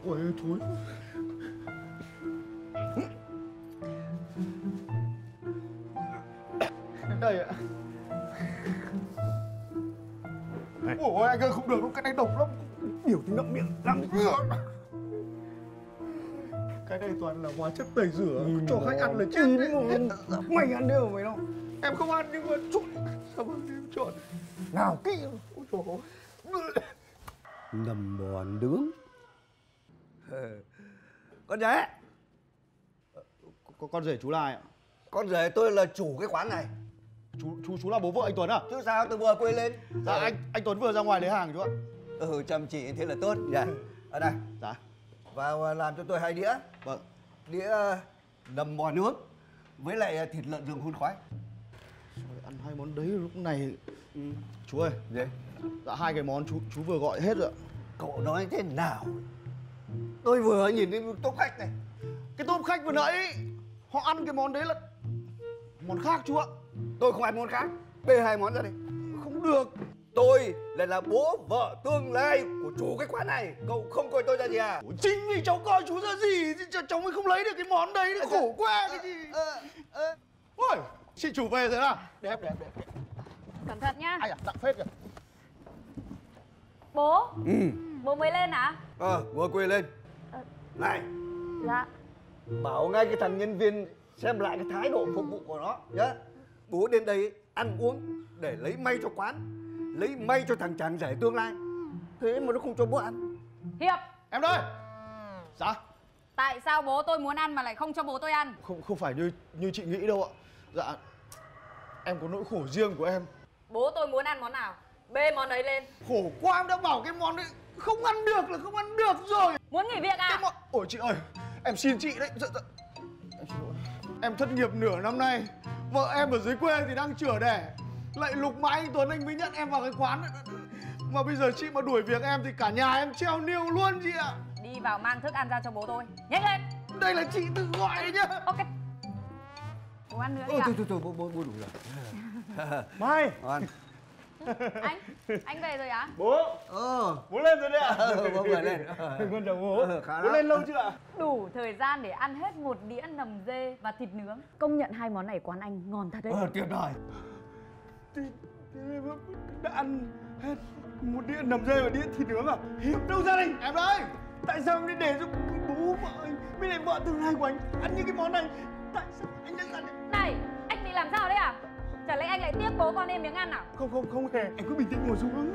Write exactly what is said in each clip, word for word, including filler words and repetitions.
Ôi thối. Đây ạ. Ôi anh ơi, không được đâu, cái này độc lắm. Nhiều thì ngậm miệng lắm. Cái này toàn là hóa chất tẩy rửa, ừ, cho khách ăn là chết đấy. Mày ăn được mày đâu? Em không ăn nhưng mà trộn. Sao mà em trộn? Nào kỹ. Ôi trời ơi. Nầm bò nướng. Con rể. Con, con rể chú là ai ạ? Con rể tôi là chủ cái quán này. Chú chú chú là bố vợ anh Tuấn à? Chứ sao, tôi vừa quay lên. Dạ ừ. anh anh Tuấn vừa ra ngoài lấy hàng chú ạ. Ừ, chăm chỉ thế là tốt nhỉ. Ở đây. Dạ. Vào làm cho tôi hai đĩa. Vâng. Đĩa nầm bò nướng với lại thịt lợn rừng hun khoái. Trời, ăn hai món đấy lúc này. Ừ. Chú ơi. Gì? Dạ hai cái món chú chú vừa gọi hết rồi ạ. Cậu nói thế nào? Tôi vừa nhìn thấy tốp khách này. Cái tốp khách vừa nãy họ ăn cái món đấy là món khác chú ạ. Tôi không ăn món khác. Bê hai món ra đây. Không được. Tôi lại là bố vợ tương lai của chủ cái quán này. Cậu không coi tôi ra gì à? Ủa, chính vì cháu coi chú ra gì thì cháu mới không lấy được cái món đấy thì khổ quá cái gì. Ờ, ờ. Ôi, chị chủ về rồi à? Đẹp đẹp đẹp. Cẩn thận nhá. Ai à, nặng phết kìa. Bố. Ừ. Bố mới lên hả? Ờ, vừa quay lên. Ờ. Này, Dạ. bảo ngay cái thằng nhân viên xem lại cái thái độ phục vụ của nó nhá. Bố đến đây ăn uống để lấy may cho quán, lấy may cho thằng chàng rể tương lai. Thế mà nó không cho bố ăn. Hiệp. Em đây. Dạ. Tại sao bố tôi muốn ăn mà lại không cho bố tôi ăn? Không không phải như như chị nghĩ đâu ạ. Dạ. Em có nỗi khổ riêng của em. Bố tôi muốn ăn món nào, bê món ấy lên. Khổ quá, em đã bảo cái món đấy không ăn được là không ăn được rồi. Muốn nghỉ việc à? Cái món... Ôi chị ơi, em xin chị đấy. Dạ, dạ. Em xin lỗi. Em thất nghiệp nửa năm nay. Vợ em ở dưới quê thì đang chửa đẻ. Lại lục mãi anh Tuấn anh mới nhận em vào cái quán. Mà bây giờ chị mà đuổi việc em thì cả nhà em treo niêu luôn chị ạ. Đi vào mang thức ăn ra cho bố tôi. Nhanh lên. Đây là chị tự gọi đấy nhá. Ok. Bố ăn nữa đi Ôi, ạ. thôi, thôi, thôi, bố, bố, bố đủ rồi. Mai. Ăn. Anh, anh về rồi á? Bố. Ờ. Bố lên rồi đấy ạ. Ờ, bố vừa lên. Con chào bố. Ờ, Bố lên lâu chưa ạ? Đủ thời gian để ăn hết một đĩa nầm dê và thịt nướng. Công nhận hai món này quán anh ngon thật đấy. Ờ, tuyệt vời. Thì, thì đã ăn hết một đĩa nầm dê và đĩa thịt nướng à? Hiệp đâu gia đình? Em đây. Tại sao anh để cho bố vợ anh với lại vợ tương lai của anh ăn những cái món này? Tại sao anh đã dặn đấy? Này, anh bị làm sao đấy à? Chả lẽ anh lại tiếc bố con em miếng ăn à? Không không không hề. Em cứ bình tĩnh ngồi xuống.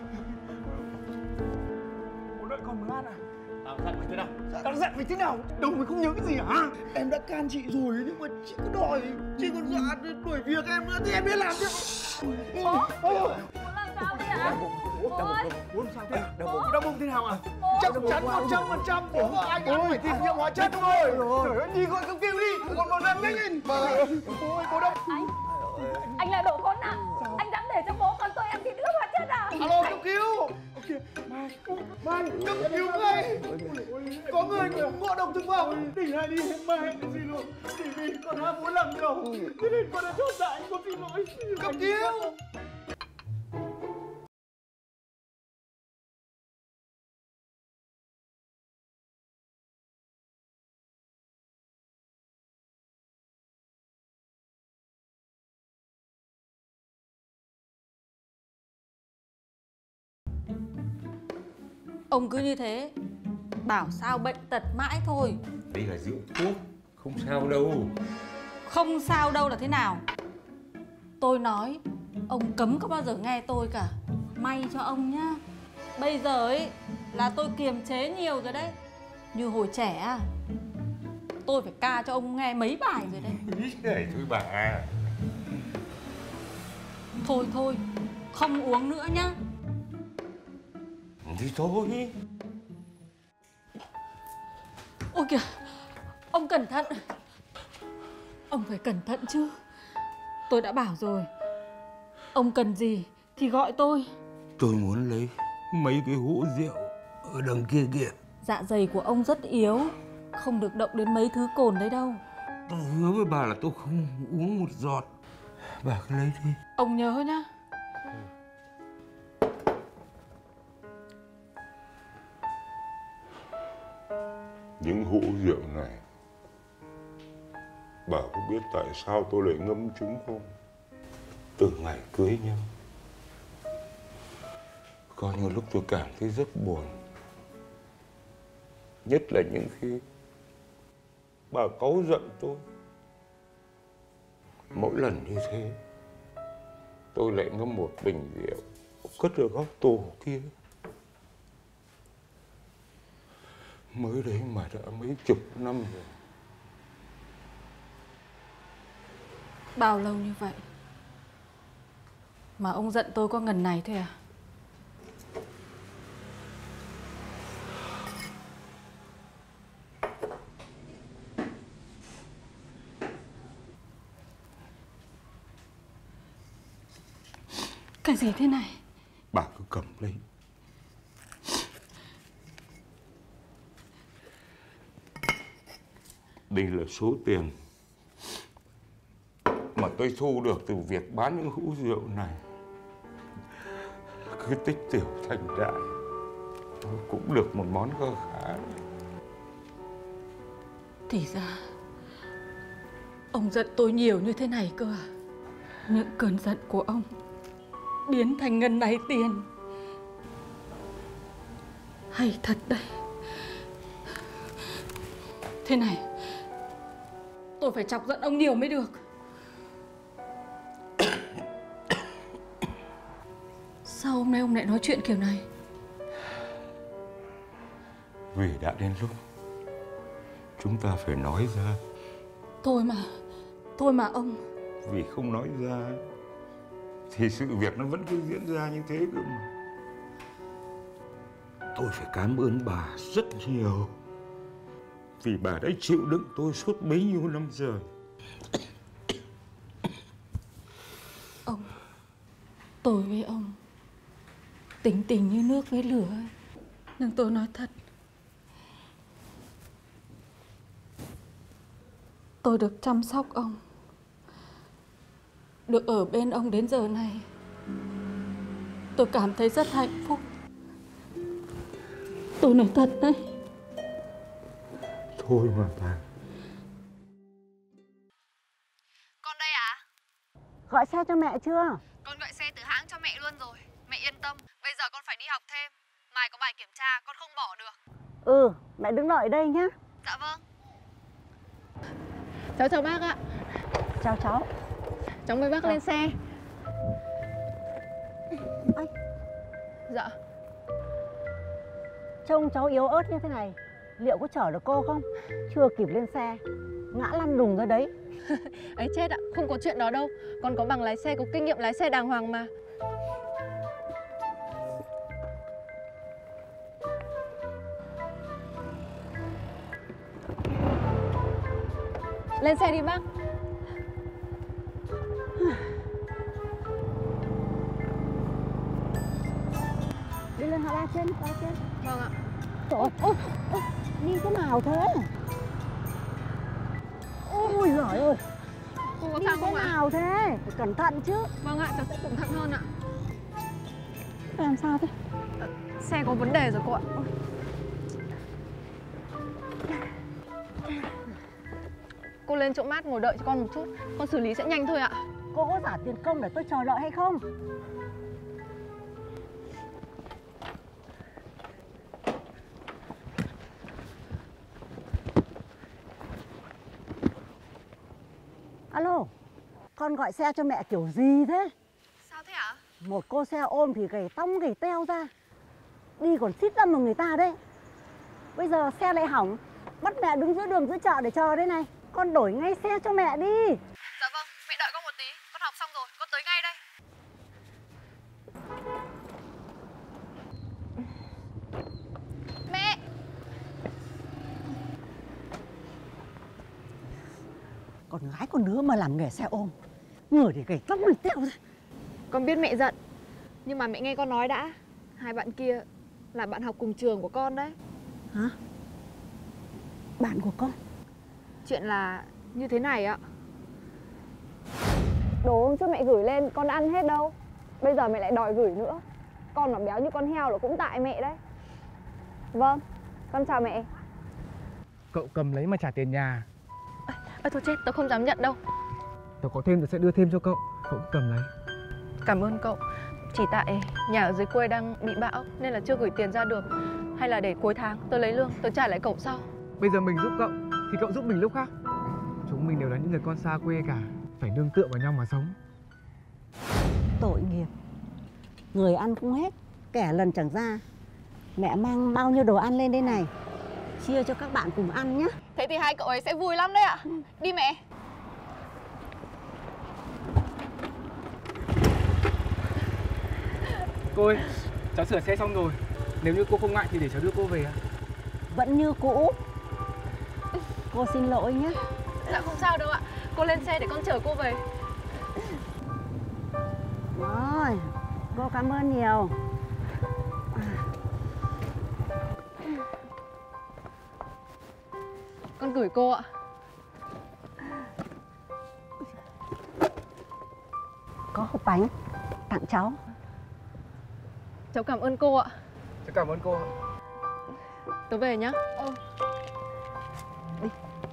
Bố đợi con mới ăn à? Tao dặn mày thế nào? Tao dặn mày thế nào? Đầu mày không nhớ cái gì hả? Em đã can chị rồi nhưng mà chị cứ đòi, chị còn dọa đuổi việc em nữa thì em biết làm chứ. Bố, bố làm sao đấy ạ? Bố ơi. Bố làm sao thế? Đau bụng. Đau bụng thế nào à? Chắc chắn một trăm phần trăm bố vợ anh ăn phải thịt nhiệm hóa chất thôi. Trời ơi, đi gọi cấp cứu đi. Còn một lần nhanh lên. Ôi, bố đâu? Anh, anh là đồ khốn nạn. Anh dám để cho bố con tôi ăn thịt ướt hóa chất à? Alo, cấp cứu. Mai, Mai, cấp cứu ngay. Có người ngộ độc thực phẩm. Tỉnh lại đi, Mai, em xin lỗi. Chỉ vì con đã muốn làm đầu, thế nên con đã chốt dạ anh, con xin lỗi. Cấp cứu. Ông cứ như thế, bảo sao bệnh tật mãi thôi. Đây là rượu thuốc, không sao đâu. Không sao đâu là thế nào? Tôi nói, ông cấm có bao giờ nghe tôi cả. May cho ông nhá. Bây giờ ấy là tôi kiềm chế nhiều rồi đấy. Như hồi trẻ à, tôi phải ca cho ông nghe mấy bài rồi đấy. Ý này thôi bà. Thôi thôi, không uống nữa nhá. Thì thôi. Ôi kìa, ông cẩn thận. Ông phải cẩn thận chứ. Tôi đã bảo rồi, ông cần gì thì gọi tôi. Tôi muốn lấy mấy cái hũ rượu ở đằng kia kìa. Dạ dày của ông rất yếu, không được động đến mấy thứ cồn đấy đâu. Tôi hứa với bà là tôi không uống một giọt. Bà cứ lấy đi. Ông nhớ nhá. Những hũ rượu này, bà có biết tại sao tôi lại ngâm chúng không? Từ ngày cưới nhau, có những lúc tôi cảm thấy rất buồn. Nhất là những khi bà cáu giận tôi. Mỗi lần như thế, tôi lại ngâm một bình rượu cất ở góc tủ kia. Mới đấy mà đã mấy chục năm rồi. Bao lâu như vậy mà ông giận tôi có ngần này thôi à? Cái gì thế này? Bà cứ cầm lấy. Đây là số tiền mà tôi thu được từ việc bán những hũ rượu này. Cứ tích tiểu thành đại, tôi cũng được một món kho khá. Thì ra ông giận tôi nhiều như thế này cơ à? Những cơn giận của ông biến thành ngân này tiền. Hay thật đấy. Thế này, tôi phải chọc giận ông nhiều mới được. Sao hôm nay ông lại nói chuyện kiểu này? Vì đã đến lúc chúng ta phải nói ra. Thôi mà, thôi mà ông. Vì không nói ra thì sự việc nó vẫn cứ diễn ra như thế cơ mà. Tôi phải cảm ơn bà rất nhiều, vì bà đã chịu đựng tôi suốt bấy nhiêu năm rồi. Ông, tôi với ông tình tình như nước với lửa ấy. Nhưng tôi nói thật, tôi được chăm sóc ông, được ở bên ông đến giờ này, tôi cảm thấy rất hạnh phúc. Tôi nói thật đấy. Thôi mà bà. Con đây à? Gọi xe cho mẹ chưa? Con gọi xe từ hãng cho mẹ luôn rồi. Mẹ yên tâm, bây giờ con phải đi học thêm. Mai có bài kiểm tra, con không bỏ được. Ừ, mẹ đứng đợi đây nhá. Dạ vâng. Cháu chào bác ạ. Chào cháu. Cháu mời bác Chào. lên xe. Ây. Dạ. Trông cháu yếu ớt như thế này, liệu có chở được cô không? Chưa kịp lên xe, ngã lăn đùng ra đấy. Ấy chết ạ, không có chuyện đó đâu. Con có bằng lái xe, có kinh nghiệm lái xe đàng hoàng mà. Lên xe đi bác. Đi lên hạ ba trên, hạ ba trên. Vâng ạ. Trời ơi, ôi, ôi, đi thế nào thế? Ôi giời ơi, Cô có đi sao thế không ạ? nào thế? Phải cẩn thận chứ. Vâng ạ, cháu sẽ cẩn thận hơn ạ. Làm sao thế? Xe có vấn đề rồi cô ạ. Cô lên chỗ mát ngồi đợi cho con một chút. Con xử lý sẽ nhanh thôi ạ. Cô có trả tiền công để tôi chờ đợi hay không? Alo, con gọi xe cho mẹ kiểu gì thế? Sao thế ạ? Một cô xe ôm thì gầy tông gầy teo ra, đi còn xít ra một người ta đấy. Bây giờ xe lại hỏng, bắt mẹ đứng giữa đường giữa chợ để chờ đây này. Con đổi ngay xe cho mẹ đi. Dạ vâng, mẹ đợi con một tí. Con học xong rồi, con tới ngay đây. Mẹ! Con gái con đứa mà làm nghề xe ôm, người thì gầy tông gầy teo ra. Con biết mẹ giận, nhưng mà mẹ nghe con nói đã. Hai bạn kia là bạn học cùng trường của con đấy. Hả? Bạn của con? Chuyện là như thế này ạ. Đồ hôm trước mẹ gửi lên con đã ăn hết đâu. Bây giờ mẹ lại đòi gửi nữa. Con mà béo như con heo là cũng tại mẹ đấy. Vâng, con chào mẹ. cậu cầm lấy mà trả tiền nhà. Ơ thôi chết, tớ không dám nhận đâu. Tớ có thêm tớ sẽ đưa thêm cho cậu. Cậu cứ cầm lấy. Cảm ơn cậu. Chỉ tại nhà ở dưới quê đang bị bão nên là chưa gửi tiền ra được. Hay là để cuối tháng tớ lấy lương, tớ trả lại cậu sau. Bây giờ mình giúp cậu thì cậu giúp mình lúc khác. Chúng mình đều là những người con xa quê cả, phải nương tựa vào nhau mà sống. Tội nghiệp, người ăn cũng hết, kẻ lần chẳng ra. Mẹ mang bao nhiêu đồ ăn lên đây này, chia cho các bạn cùng ăn nhé. Thế thì hai cậu ấy sẽ vui lắm đấy ạ. Đi mẹ. Cô ơi, cháu sửa xe xong rồi. Nếu như cô không ngại thì để cháu đưa cô về ạ. Vẫn như cũ. Cô xin lỗi nhé. Dạ không sao đâu ạ. Cô lên xe để con chở cô về. Rồi, cô cảm ơn nhiều. Con gửi cô ạ. Có hộp bánh tặng cháu. Cháu cảm ơn cô ạ. Cháu cảm ơn cô ạ. Tớ về nhá. Ừ. Đi.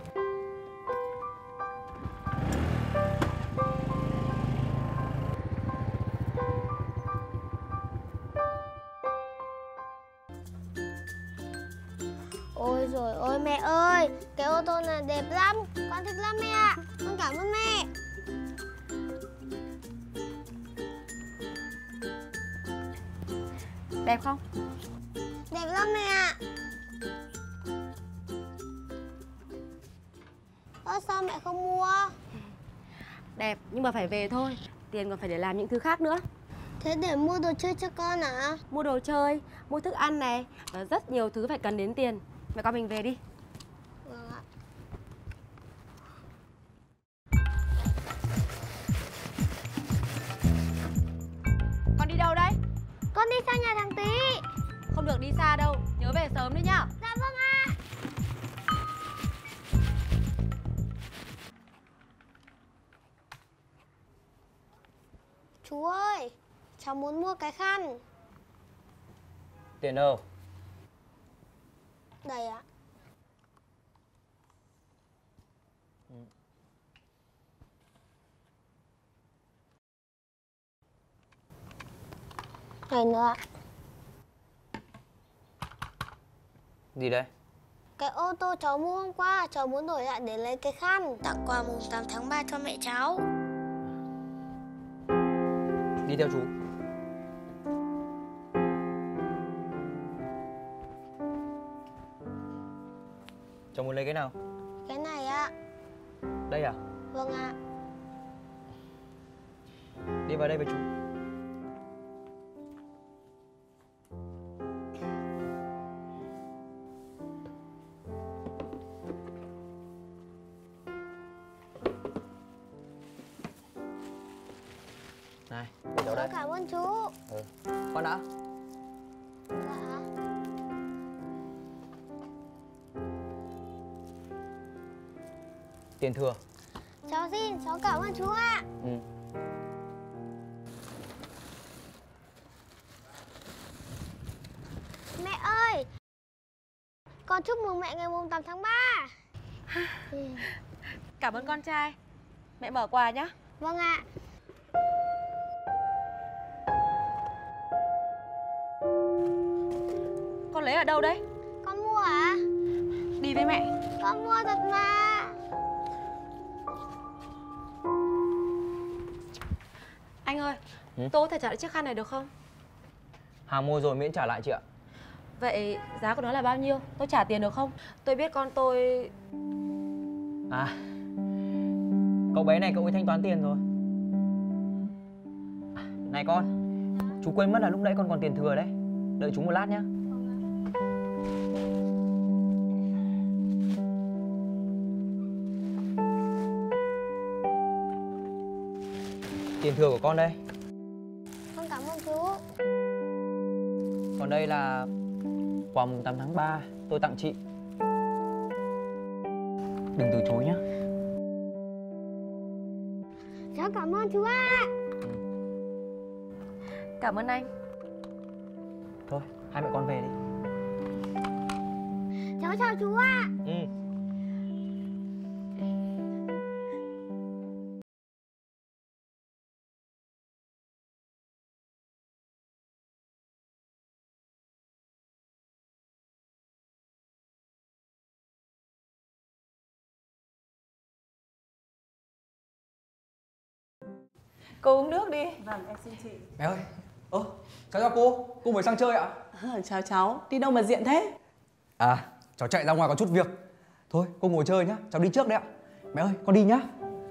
Ôi rồi ôi mẹ ơi, cái ô tô này đẹp lắm, con thích lắm mẹ ạ. Con cảm ơn mẹ. Đẹp không? Đẹp lắm mẹ ạ. Ơ sao mẹ không mua? Đẹp nhưng mà phải về thôi. Tiền còn phải để làm những thứ khác nữa. Thế để mua đồ chơi cho con à? Mua đồ chơi, mua thức ăn này, và rất nhiều thứ phải cần đến tiền. Mẹ con mình về đi. Vâng ạ. Con đi đâu đấy? Con đi sang nhà thằng Tí. Không được đi xa đâu, nhớ về sớm đấy nhá. Dạ vâng ạ. Chú ơi, cháu muốn mua cái khăn. Tiền đâu? Đây ạ. Ừ. Này nữa ạ. Gì đây? Cái ô tô cháu mua hôm qua, cháu muốn đổi lại để lấy cái khăn tặng quà mùng tám tháng ba cho mẹ cháu. Đi theo chú. Cháu muốn lấy cái nào? Cái này ạ. Đây à? Vâng ạ. Đi vào đây với chú. Này, để cháu đây. Cháu cảm ơn chú. Ừ. Con đã. Dạ. Tiền thừa. Cháu xin, cháu cảm ơn chú ạ. Ừ. Mẹ ơi, con chúc mừng mẹ ngày mùng tám tháng ba. Cảm ơn con trai. Mẹ mở quà nhá. Vâng ạ. Con lấy ở đâu đấy? Con mua à? Đi với mẹ. Con mua thật mà. Anh ơi, Ừ? tôi có thể trả lại chiếc khăn này được không? Hàng mua rồi miễn trả lại chị ạ. Vậy giá của nó là bao nhiêu? Tôi trả tiền được không? Tôi biết con tôi... À, cậu bé này cậu ấy thanh toán tiền rồi. Này con, chú quên mất là lúc nãy con còn tiền thừa đấy. Đợi chú một lát nhá. Tiền thừa của con đây. Con cảm ơn chú. Còn đây là quà mùng tám tháng ba tôi tặng chị. Đừng từ chối nhá. Cháu cảm ơn chú ạ. Cảm ơn anh. Thôi, hai mẹ con về đi. Cháu chào chú ạ. Ừ. Cô uống nước đi. Vâng, em xin chị. Mẹ ơi, ơ, cháu chào cô, cô mới sang chơi ạ? À, chào cháu, đi đâu mà diện thế? À, cháu chạy ra ngoài có chút việc. Thôi, cô ngồi chơi nhá, cháu đi trước đấy ạ. Mẹ ơi, con đi nhá.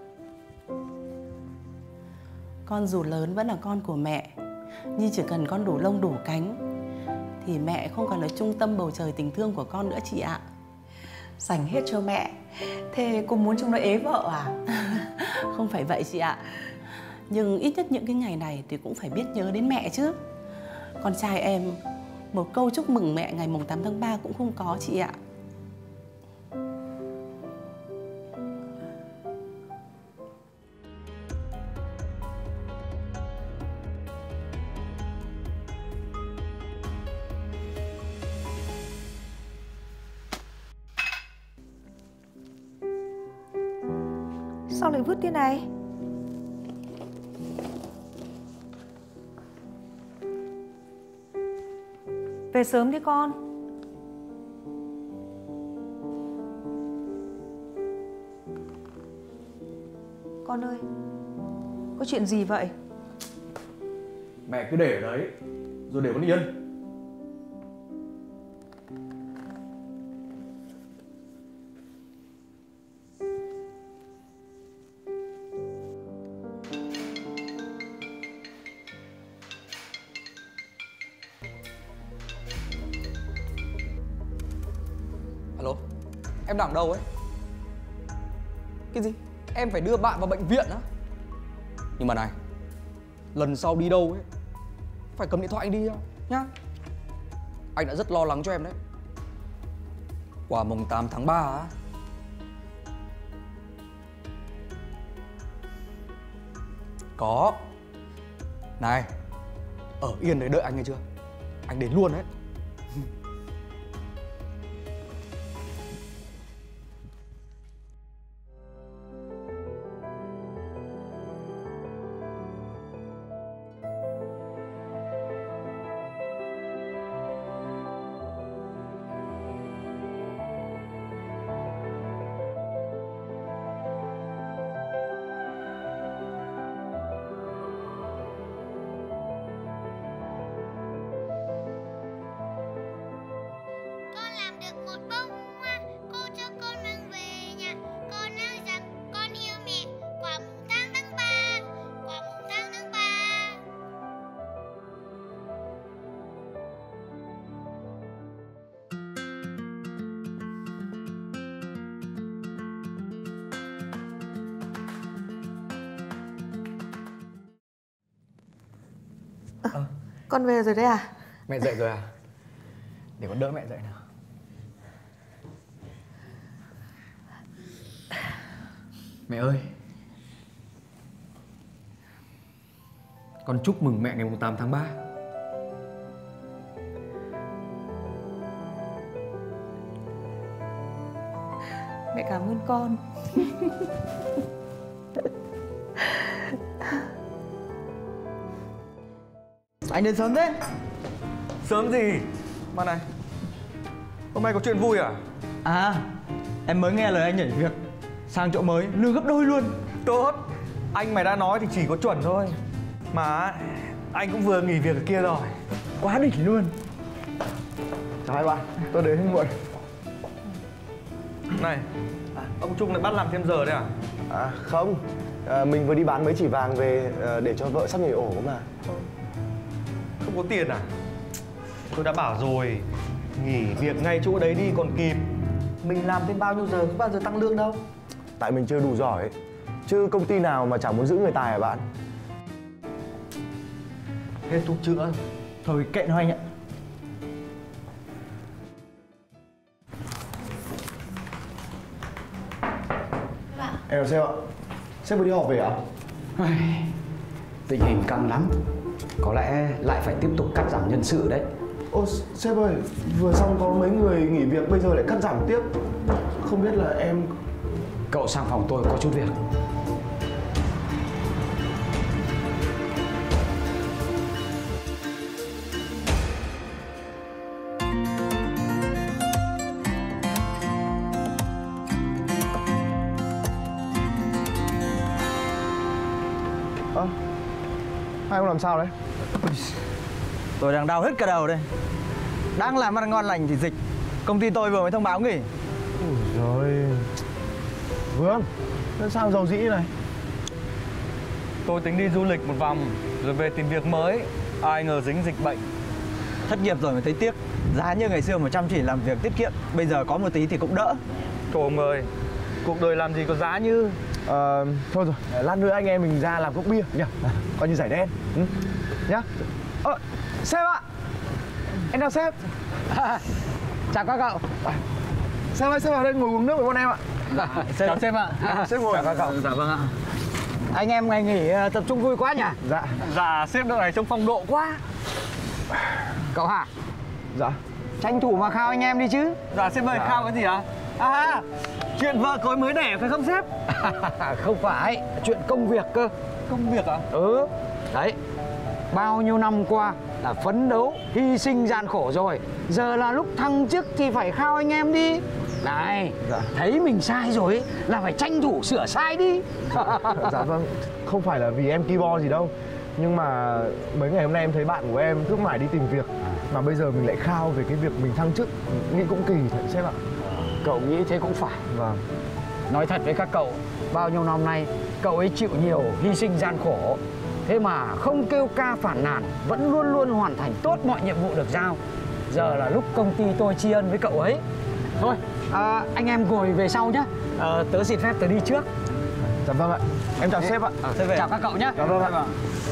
Con dù lớn vẫn là con của mẹ, nhưng chỉ cần con đủ lông đủ cánh thì mẹ không còn là trung tâm bầu trời tình thương của con nữa chị ạ. Dành hết cho mẹ. Thế cô muốn chúng nó ế vợ à? Không phải vậy chị ạ. Nhưng ít nhất những cái ngày này thì cũng phải biết nhớ đến mẹ chứ. Con trai em một câu chúc mừng mẹ ngày mùng tám tháng ba cũng không có chị ạ. Sao lại vứt thế này? Về sớm đi con. Con ơi, có chuyện gì vậy? Mẹ cứ để ở đấy, rồi để con yên. Alo, em đang ở đâu ấy? Cái gì? Em phải đưa bạn vào bệnh viện á? Nhưng mà này, lần sau đi đâu ấy phải cầm điện thoại anh đi đâu nhá. Anh đã rất lo lắng cho em đấy. Qua mùng tám tháng ba á. Có. Này, ở yên đấy đợi anh nghe chưa? Anh đến luôn đấy. À, con về rồi đấy à? Mẹ dậy rồi à? Để con đỡ mẹ dậy nào. Mẹ ơi, con chúc mừng mẹ ngày mùng tám tháng ba. Mẹ cảm ơn con. Anh đến sớm thế? Sớm gì? Mà này, hôm nay có chuyện vui à? À, em mới nghe lời anh nhảy việc sang chỗ mới, lương gấp đôi luôn. Tốt, anh mày đã nói thì chỉ có chuẩn thôi. Mà anh cũng vừa nghỉ việc ở kia rồi. Quá đỉnh luôn. Chào hai bạn, tôi đến hơi muộn. Này, à, ông Trung lại bắt làm thêm giờ đấy à? À không, à, mình vừa đi bán mấy chỉ vàng về à, để cho vợ sắp nhảy ổ mà. Không có tiền à? Tôi đã bảo rồi, nghỉ việc ngay chỗ đấy đi còn kịp. Mình làm thêm bao nhiêu giờ, có bao giờ tăng lương đâu. Tại mình chưa đủ giỏi ấy. Chứ công ty nào mà chẳng muốn giữ người tài hả bạn? Hết thuốc chữa. Thôi kệ nó anh ạ. Em là sếp ạ. Sếp vừa đi họp về ạ? Tình hình căng lắm. Có lẽ lại phải tiếp tục cắt giảm nhân sự đấy. Ô sếp ơi, vừa xong có mấy người nghỉ việc bây giờ lại cắt giảm tiếp. Không biết là em... Cậu sang phòng tôi có chút việc. À, Hai ông làm sao đấy? Tôi đang đau hết cả đầu đây. Đang làm ăn ngon lành thì dịch. Công ty tôi vừa mới thông báo nghỉ. Ui giời. Vương, sao giàu dĩ này? Tôi tính đi du lịch một vòng rồi về tìm việc mới. Ai ngờ dính dịch bệnh. Thất nghiệp rồi mới thấy tiếc. Giá như ngày xưa mà chăm chỉ làm việc tiết kiệm, bây giờ có một tí thì cũng đỡ. Thôi ông ơi, cuộc đời làm gì có giá như. Ờ, thôi rồi, lát nữa anh em mình ra làm cốc bia nhỉ? Coi như giải đen. Ừ. Nhá. Ờ, sếp ạ. Em chào sếp. Chào các cậu. Sếp ơi, sếp vào đây ngồi uống nước với bọn em ạ. Dạ, sếp. Chào sếp ạ. Sếp ngồi. Chào các cậu. Dạ vâng ạ. Anh em ngày nghỉ tập trung vui quá nhỉ? Dạ. Dạ, sếp độ này trông phong độ quá. Cậu hả? Dạ. Tranh thủ mà khao anh em đi chứ. Dạ sếp ơi, dạ. Khao cái gì hả? À, chuyện vợ cối mới đẻ phải không sếp? Không phải, chuyện công việc cơ. Công việc à? Ừ. Đấy, bao nhiêu năm qua là phấn đấu, hy sinh gian khổ rồi. Giờ là lúc thăng chức thì phải khao anh em đi. Này, dạ. Thấy mình sai rồi là phải tranh thủ sửa sai đi. Dạ vâng, không phải là vì em ki bo gì đâu. Nhưng mà mấy ngày hôm nay em thấy bạn của em cứ mãi đi tìm việc. Mà bây giờ mình lại khao về cái việc mình thăng chức, nghĩ cũng kỳ thật sếp ạ. Cậu nghĩ thế cũng phải. Vâng. Nói thật với các cậu, bao nhiêu năm nay cậu ấy chịu nhiều hy sinh gian khổ. Thế mà không kêu ca phản nàn, vẫn luôn luôn hoàn thành tốt mọi nhiệm vụ được giao. Giờ là lúc công ty tôi tri ân với cậu ấy. Thôi, à, anh em ngồi về sau nhé. À, tớ xin phép tớ đi trước. Dạ vâng ạ. Em chào Thế, sếp ạ. À, thế về. Chào các cậu nhé. Dạ vâng ạ.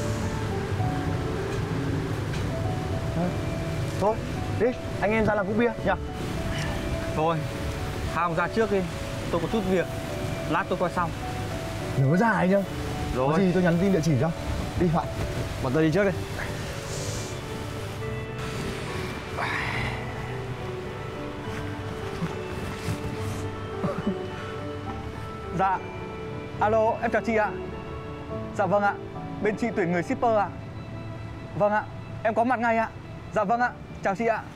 Thôi, đi, anh em ra làm cốc bia nhỉ? Thôi, hai ông ra trước đi. Tôi có chút việc, lát tôi qua sau. Nhớ ra anh nhá. Rồi. Có gì tôi nhắn tin địa chỉ cho. Đi Phạm. Bọn tôi đi trước đi. Dạ. Alo, em chào chị ạ. Dạ vâng ạ. Bên chị tuyển người shipper ạ. Vâng ạ, em có mặt ngay ạ. Dạ vâng ạ, chào chị ạ.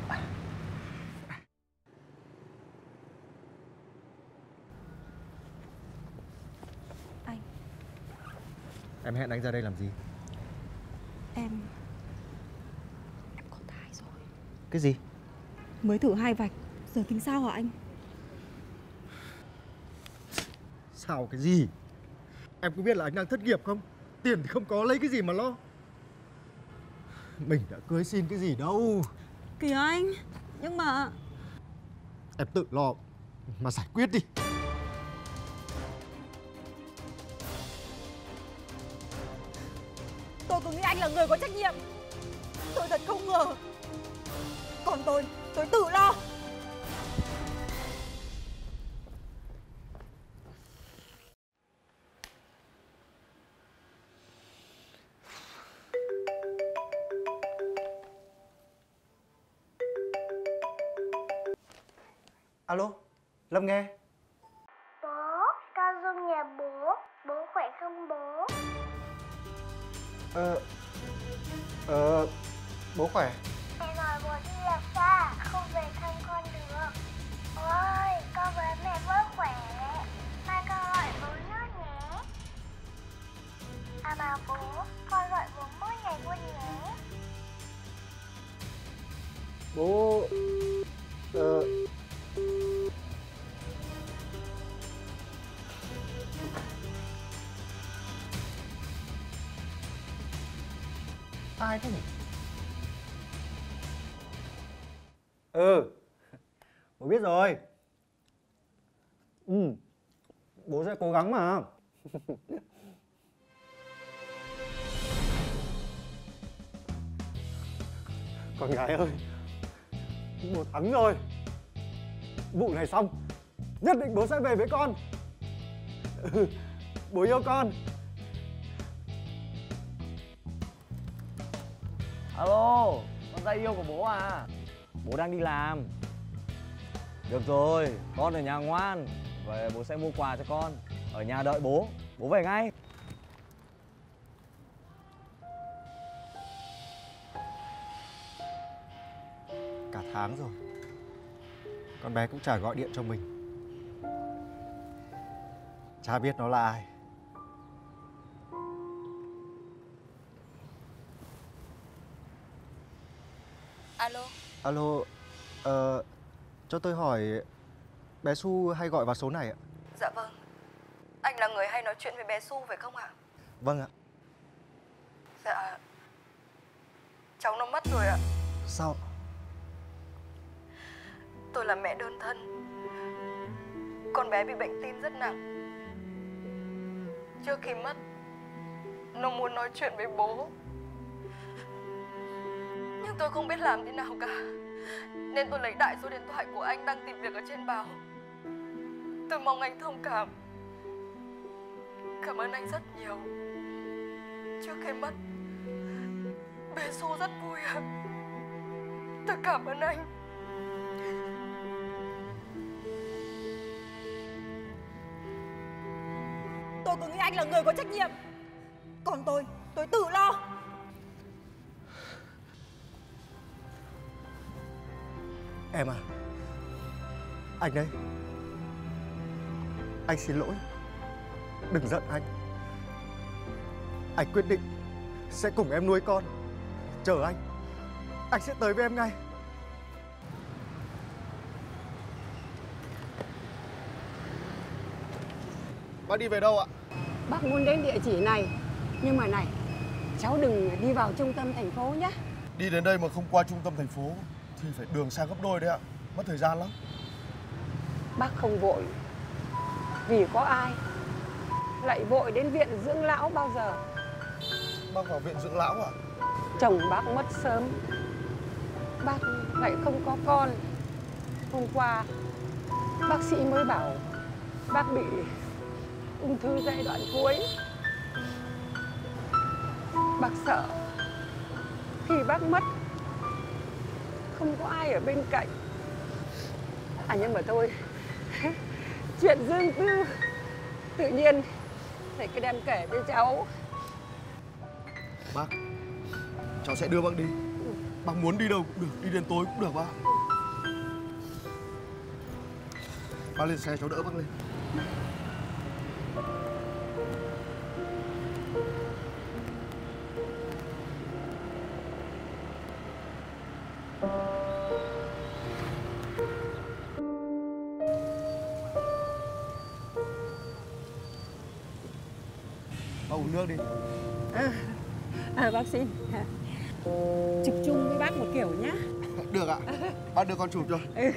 Anh. Em hẹn anh ra đây làm gì? Em Em có thai rồi. Cái gì? Mới thử hai vạch, giờ tính sao hả anh? Sao cái gì? Em có biết là anh đang thất nghiệp không? Tiền thì không có, lấy cái gì mà lo? Mình đã cưới xin cái gì đâu. Kìa anh, nhưng mà em tự lo mà giải quyết đi. Tôi cứ nghĩ anh là người có trách nhiệm. Tôi thật không ngờ. Còn tôi, tôi tự lo. Alo, Lâm nghe. Bố, con Dung nhà bố. Bố khỏe không bố? Ờ, ờ, bố khỏe. Mẹ nói bố đi làm xa, không về thăm con được. Bố ơi, con với mẹ vẫn khỏe. Mai con gọi bố nữa nhé. À mà bố, con gọi bố mỗi ngày luôn nhé. Bố... Ờ... Ai thế nhỉ? Ừ, bố biết rồi. Ừ, bố sẽ cố gắng mà. Con gái ơi, bố thắng rồi. Vụ này xong, nhất định bố sẽ về với con. Ừ, bố yêu con. Alo, con trai yêu của bố à? Bố đang đi làm. Được rồi, con ở nhà ngoan. Về bố sẽ mua quà cho con. Ở nhà đợi bố, bố về ngay. Cả tháng rồi, con bé cũng chả gọi điện cho mình. Chả biết nó là ai. Alo, ờ, cho tôi hỏi bé Su hay gọi vào số này ạ? Dạ vâng. Anh là người hay nói chuyện với bé Su phải không ạ? Vâng ạ. Dạ. Cháu nó mất rồi ạ. Sao? Tôi là mẹ đơn thân. Con bé bị bệnh tim rất nặng. Trước khi mất, nó muốn nói chuyện với bố. Nhưng tôi không biết làm thế nào cả. Nên tôi lấy đại số điện thoại của anh đang tìm việc ở trên báo. Tôi mong anh thông cảm. Cảm ơn anh rất nhiều. Trước khi mất, bé Su rất vui ạ. Tôi cảm ơn anh. Tôi cứ nghĩ anh là người có trách nhiệm. Còn tôi, tôi tự lo. Em à, anh đây. Anh xin lỗi. Đừng giận anh. Anh quyết định sẽ cùng em nuôi con. Chờ anh. Anh sẽ tới với em ngay. Bác đi về đâu ạ? Bác muốn đến địa chỉ này. Nhưng mà này, cháu đừng đi vào trung tâm thành phố nhé. Đi đến đây mà không qua trung tâm thành phố thì phải đường xa gấp đôi đấy ạ. Mất thời gian lắm. Bác không vội. Vì có ai lại vội đến viện dưỡng lão bao giờ. Bác vào viện dưỡng lão à? Chồng bác mất sớm. Bác lại không có con. Hôm qua bác sĩ mới bảo bác bị ung thư giai đoạn cuối. Bác sợ khi bác mất không có ai ở bên cạnh. À nhưng mà thôi, chuyện riêng tư tự nhiên thầy cứ đem kể với cháu. Bác, cháu sẽ đưa bác đi. Bác muốn đi đâu cũng được, đi đến tối cũng được bác. Bác lên xe cháu đỡ bác lên. Bác uống nước đi. À, à, bác xin. Chụp chung với bác một kiểu nhá. Được ạ. Bác đưa con chụp cho. Ừ.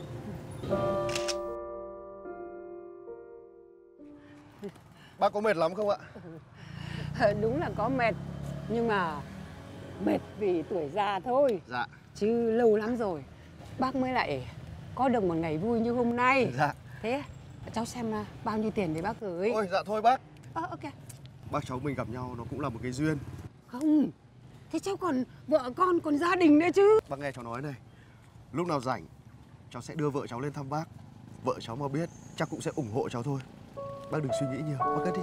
Bác có mệt lắm không ạ? Đúng là có mệt. Nhưng mà mệt vì tuổi già thôi. Dạ. Chứ lâu lắm rồi bác mới lại có được một ngày vui như hôm nay. Dạ. Thế cháu xem bao nhiêu tiền để bác gửi. Ôi dạ thôi bác. Ờ, ok. Bác cháu mình gặp nhau nó cũng là một cái duyên. Không, thế cháu còn vợ con, còn gia đình nữa chứ. Bác nghe cháu nói này. Lúc nào rảnh cháu sẽ đưa vợ cháu lên thăm bác. Vợ cháu mà biết chắc cũng sẽ ủng hộ cháu thôi. Bác đừng suy nghĩ nhiều, bác cất đi.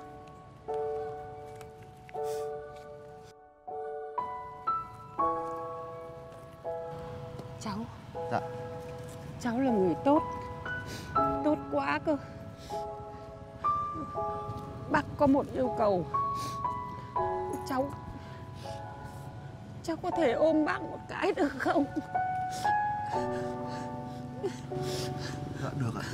Cháu. Dạ. Cháu là người tốt. Tốt quá cơ. Bác có một yêu cầu. Cháu Cháu có thể ôm bác một cái được không? Dạ được ạ.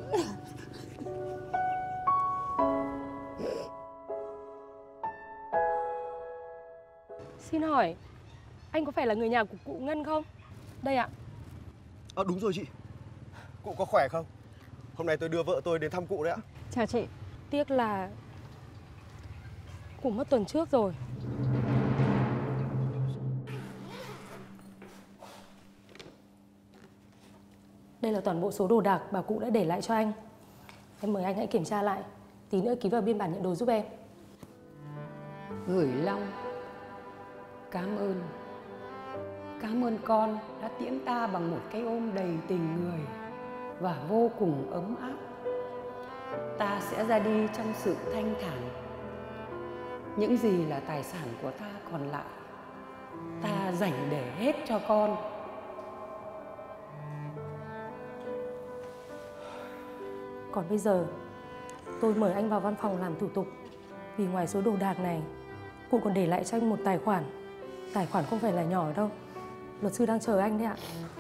Xin hỏi, anh có phải là người nhà của cụ Ngân không? Đây ạ. Ờ à, đúng rồi chị. Cụ có khỏe không? Hôm nay tôi đưa vợ tôi đến thăm cụ đấy ạ. Chào chị. Tiếc là cụ mất tuần trước rồi. Đây là toàn bộ số đồ đạc bà cụ đã để lại cho anh. Em mời anh hãy kiểm tra lại. Tí nữa ký vào biên bản nhận đồ giúp em. Gửi Long, cảm ơn. Cảm ơn con đã tiễn ta bằng một cái ôm đầy tình người và vô cùng ấm áp. Ta sẽ ra đi trong sự thanh thản. Những gì là tài sản của ta còn lại, ta dành để hết cho con. Còn bây giờ, tôi mời anh vào văn phòng làm thủ tục. Vì ngoài số đồ đạc này, cụ còn để lại cho anh một tài khoản. Tài khoản không phải là nhỏ đâu. Luật sư đang chờ anh đấy ạ.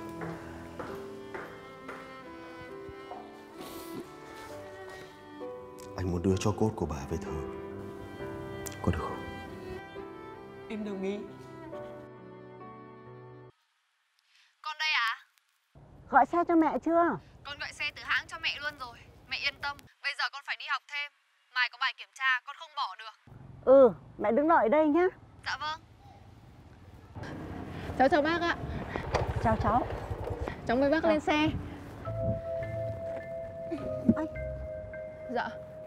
Anh muốn đưa cho cốt của bà về thờ. Có được không? Em đồng ý. Con đây à? Gọi xe cho mẹ chưa? Con gọi xe từ hãng cho mẹ luôn rồi. Mẹ yên tâm, bây giờ con phải đi học thêm. Mai có bài kiểm tra, con không bỏ được. Ừ, mẹ đứng đợi đây nhá. Dạ vâng. Cháu chào bác ạ. Chào cháu. Cháu mời bác Chào. lên xe. Ây. Dạ.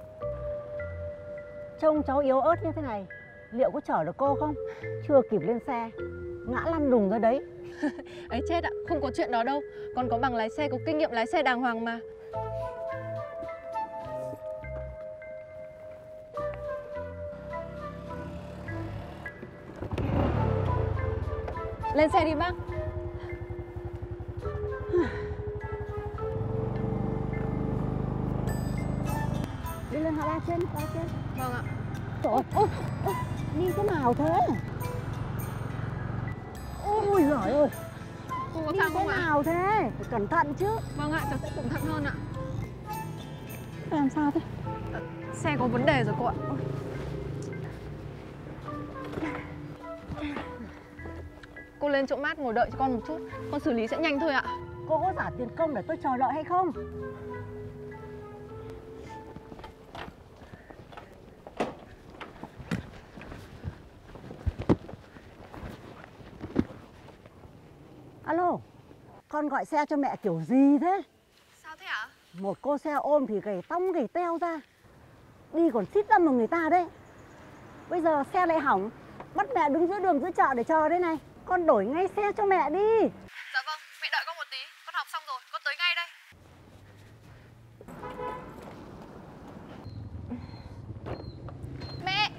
Trông cháu yếu ớt như thế này, liệu có chở được cô không? Chưa kịp lên xe, ngã lăn đùng ra đấy. Ấy chết ạ, không có chuyện đó đâu. Con có bằng lái xe, có kinh nghiệm lái xe đàng hoàng mà. Lên xe đi bác. Đi lên hạ ba trên, hạ ba trên. Vâng ạ. Trời ơi, ôi, ôi, đi thế nào thế? Ôi giời ơi. Cô có đi sao thế không ạ? nào thế? Phải cẩn thận chứ. Vâng ạ, cháu sẽ cẩn thận hơn ạ. Làm sao thế? Xe có vấn đề rồi cô ạ. Cô lên chỗ mát ngồi đợi cho con một chút. Con xử lý sẽ nhanh thôi ạ. Cô có trả tiền công để tôi chờ đợi hay không? Alo, con gọi xe cho mẹ kiểu gì thế? Sao thế ạ? Một cô xe ôm thì gầy tông gầy teo ra, đi còn xít đâm vào người ta đấy. Bây giờ xe lại hỏng, bắt mẹ đứng giữa đường giữa chợ để chờ đây này. Con đổi ngay xe cho mẹ đi. Dạ vâng, mẹ đợi con một tí. Con học xong rồi, con tới ngay đây. Mẹ!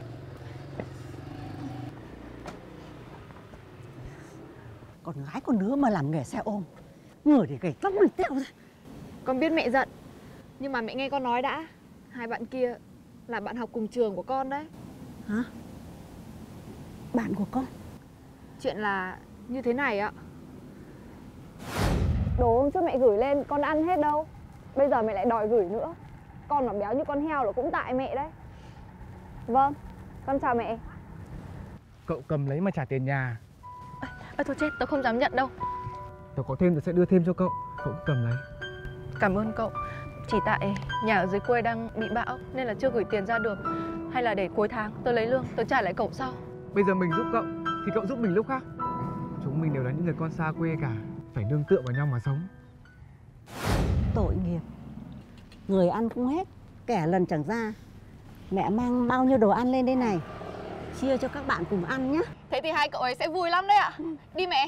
Con gái con đứa mà làm nghề xe ôm, người thì gầy tóc gầy teo ra. Con biết mẹ giận, nhưng mà mẹ nghe con nói đã. Hai bạn kia là bạn học cùng trường của con đấy. Hả? Bạn của con? Chuyện là như thế này ạ. Đồ hôm trước mẹ gửi lên con ăn hết đâu. Bây giờ mẹ lại đòi gửi nữa. Con mà béo như con heo là cũng tại mẹ đấy. Vâng, con chào mẹ. Cậu cầm lấy mà trả tiền nhà. Ơ thôi chết, tao không dám nhận đâu. Tao có thêm tao sẽ đưa thêm cho cậu. Cậu cứ cầm lấy. Cảm ơn cậu. Chỉ tại nhà ở dưới quê đang bị bão nên là chưa gửi tiền ra được. Hay là để cuối tháng tôi lấy lương tôi trả lại cậu sau. Bây giờ mình giúp cậu thì cậu giúp mình lúc khác. Chúng mình đều là những người con xa quê cả, phải nương tựa vào nhau mà sống. Tội nghiệp, người ăn không hết, kẻ lần chẳng ra. Mẹ mang bao nhiêu đồ ăn lên đây này, chia cho các bạn cùng ăn nhé. Thế thì hai cậu ấy sẽ vui lắm đấy ạ. Đi mẹ.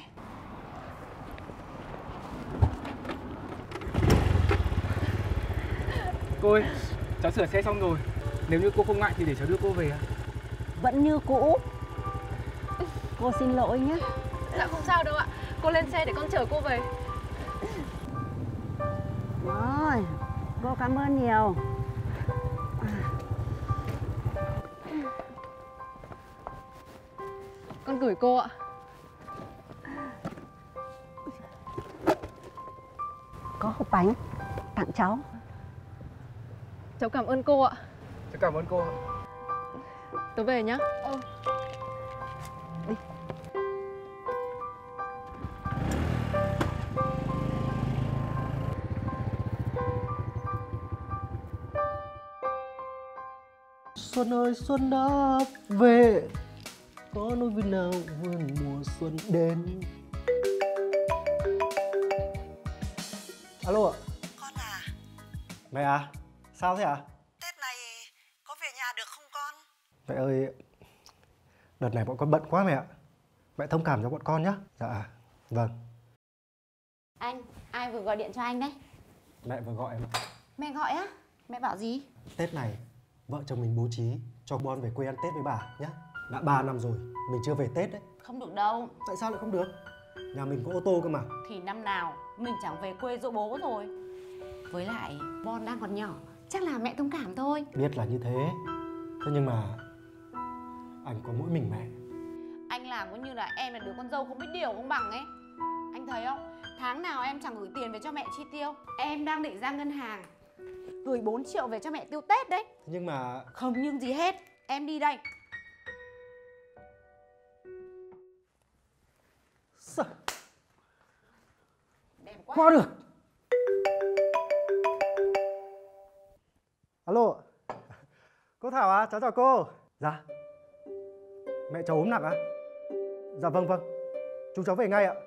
Cô ơi, cháu sửa xe xong rồi. Nếu như cô không ngại thì để cháu đưa cô về ạ. Vẫn như cũ. Cô xin lỗi nhé. Dạ không sao đâu ạ. Cô lên xe để con chở cô về. Rồi, cô cảm ơn nhiều. Con gửi cô ạ. Có hộp bánh tặng cháu. Cháu cảm ơn cô ạ. Cháu cảm ơn cô ạ. Tớ về nhá. Ừ. Đi. Xuân ơi xuân đã về, có nỗi vui nào vườn mùa xuân đến. Alo ạ. Con à, Mẹ à, sao thế ạ? À? Tết này có về nhà được không con? Mẹ ơi, đợt này bọn con bận quá mẹ ạ. Mẹ thông cảm cho bọn con nhé. Dạ, vâng. Anh, ai vừa gọi điện cho anh đấy? Mẹ vừa gọi em ạ. Mẹ gọi á? Mẹ bảo gì? Tết này, vợ chồng mình bố trí cho Bon về quê ăn Tết với bà nhé. Đã ba năm rồi, mình chưa về Tết đấy. Không được đâu. Tại sao lại không được? Nhà mình có ô tô cơ mà. Thì năm nào mình chẳng về quê dỗ bố rồi. Với lại Bon đang còn nhỏ, chắc là mẹ thông cảm thôi. Biết là như thế. Thế nhưng mà anh có mỗi mình mẹ. Anh làm cũng như là em là đứa con dâu không biết điều không bằng ấy. Anh thấy không? Tháng nào em chẳng gửi tiền về cho mẹ chi tiêu. Em đang định ra ngân hàng gửi bốn triệu về cho mẹ tiêu Tết đấy. Nhưng mà... Không nhưng gì hết. Em đi đây. Sao? Đẹp quá. Qua được. Alo. Cô Thảo à, cháu chào cô. Dạ. Mẹ cháu ốm nặng à? Dạ vâng vâng. Chúng cháu về ngay ạ.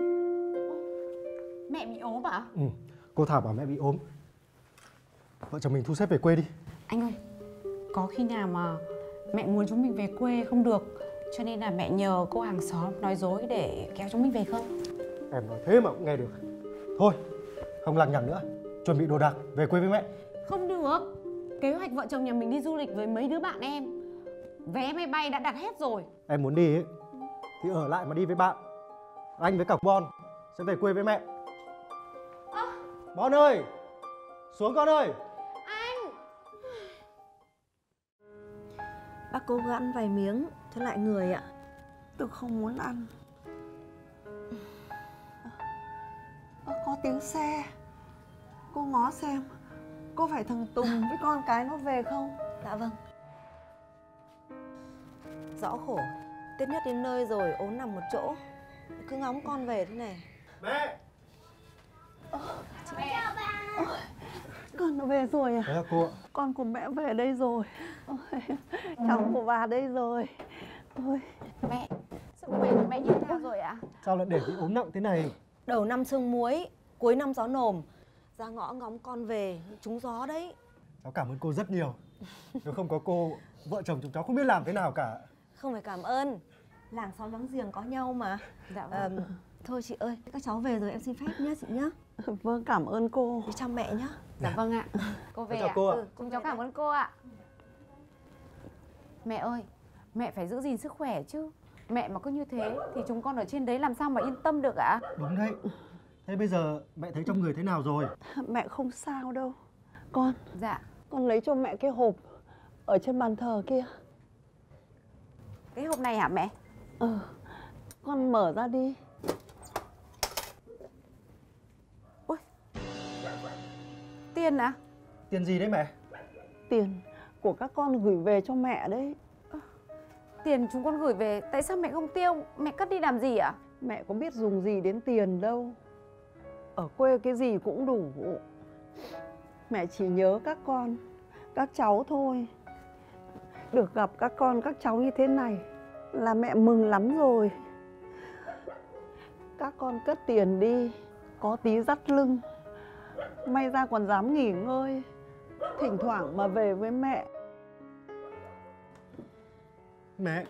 Mẹ bị ốm à? Ừ. Cô Thảo bảo mẹ bị ốm. Vợ chồng mình thu xếp về quê đi. Anh ơi, có khi nào mà mẹ muốn chúng mình về quê không được, cho nên là mẹ nhờ cô hàng xóm nói dối để kéo chúng mình về không? Em nói thế mà cũng nghe được. Thôi, không lằng nhằng nữa. Chuẩn bị đồ đạc, về quê với mẹ. Không được. Kế hoạch vợ chồng nhà mình đi du lịch với mấy đứa bạn em, vé máy bay đã đặt hết rồi. Em muốn đi ấy, thì ở lại mà đi với bạn. Anh với cả Bon sẽ về quê với mẹ. À. Bon ơi, xuống con ơi. Anh. Bác cố gắng ăn vài miếng cho lại người ạ. Tôi không muốn ăn. À, có tiếng xe. Cô ngó xem có phải thằng Tùng với con cái nó về không? Dạ vâng. Rõ khổ, Tết nhất đến nơi rồi ốm nằm một chỗ, cứ ngóng con về thế này. Mẹ. Ơ, chị... Ôi, con nó về rồi à? Đấy là cô ạ. Con của mẹ về đây rồi. Ôi, cháu của bà đây rồi. Ôi. Mẹ, sức khỏe của mẹ như thế nào rồi ạ? Sao lại để bị ốm nặng thế này? Đầu năm sương muối, cuối năm gió nồm. Ra ngõ ngóng con về, trúng gió đấy. Cháu cảm ơn cô rất nhiều. Nếu không có cô, vợ chồng chúng cháu không biết làm thế nào cả. Không phải cảm ơn. Làng xóm láng giềng có nhau mà. Dạ vâng. À, thôi chị ơi, các cháu về rồi em xin phép nhé chị nhé. Vâng, cảm ơn cô. Đi chăm mẹ nhé. Dạ vâng ạ. Cô về chào ạ. cô ạ. Ừ, cùng cháu cảm ơn cô ạ. Mẹ ơi, mẹ phải giữ gìn sức khỏe chứ. Mẹ mà cứ như thế thì chúng con ở trên đấy làm sao mà yên tâm được ạ? Đúng đấy. Thế bây giờ mẹ thấy trong người thế nào rồi? Mẹ không sao đâu. Con. Dạ. Con lấy cho mẹ cái hộp ở trên bàn thờ kia. Cái hộp này hả mẹ? Ừ. Con mở ra đi. Ôi. Tiền à? Tiền gì đấy mẹ? Tiền của các con gửi về cho mẹ đấy. À, tiền chúng con gửi về, tại sao mẹ không tiêu? Mẹ cất đi làm gì ạ? Mẹ có biết dùng gì đến tiền đâu. Ở quê cái gì cũng đủ. Mẹ chỉ nhớ các con, các cháu thôi. Được gặp các con, các cháu như thế này là mẹ mừng lắm rồi. Các con cất tiền đi, có tí dắt lưng. May ra còn dám nghỉ ngơi. Thỉnh thoảng mà về với mẹ. Mẹ.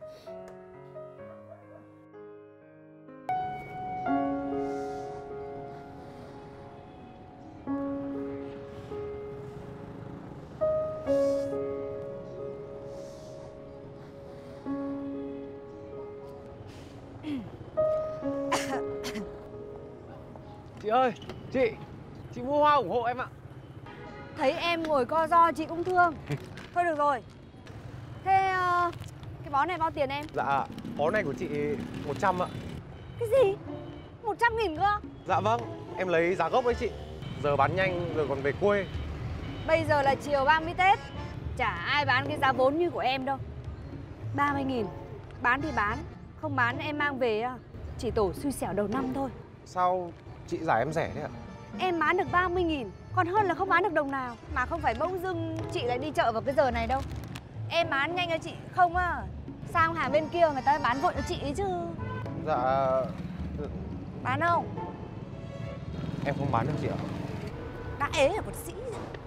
Chị ơi, chị, chị mua hoa ủng hộ em ạ. Thấy em ngồi co ro chị cũng thương. Thôi được rồi. Thế uh, cái bó này bao tiền em? Dạ, bó này của chị một trăm ạ. Cái gì? một trăm nghìn cơ? Dạ vâng, em lấy giá gốc với chị. Giờ bán nhanh rồi còn về quê. Bây giờ là chiều ba mươi Tết, chả ai bán cái giá vốn như của em đâu. ba mươi nghìn, bán thì bán, không bán em mang về chỉ tổ xui xẻo đầu năm thôi. Sao chị giải em rẻ thế ạ? Em bán được ba mươi nghìn, còn hơn là không bán được đồng nào. Mà không phải bỗng dưng chị lại đi chợ vào cái giờ này đâu. Em bán nhanh cho chị không á, sang hàng bên kia người ta bán vội cho chị ấy chứ. Dạ... Bán không? Em không bán được chị ạ. Đã ế là một sĩ.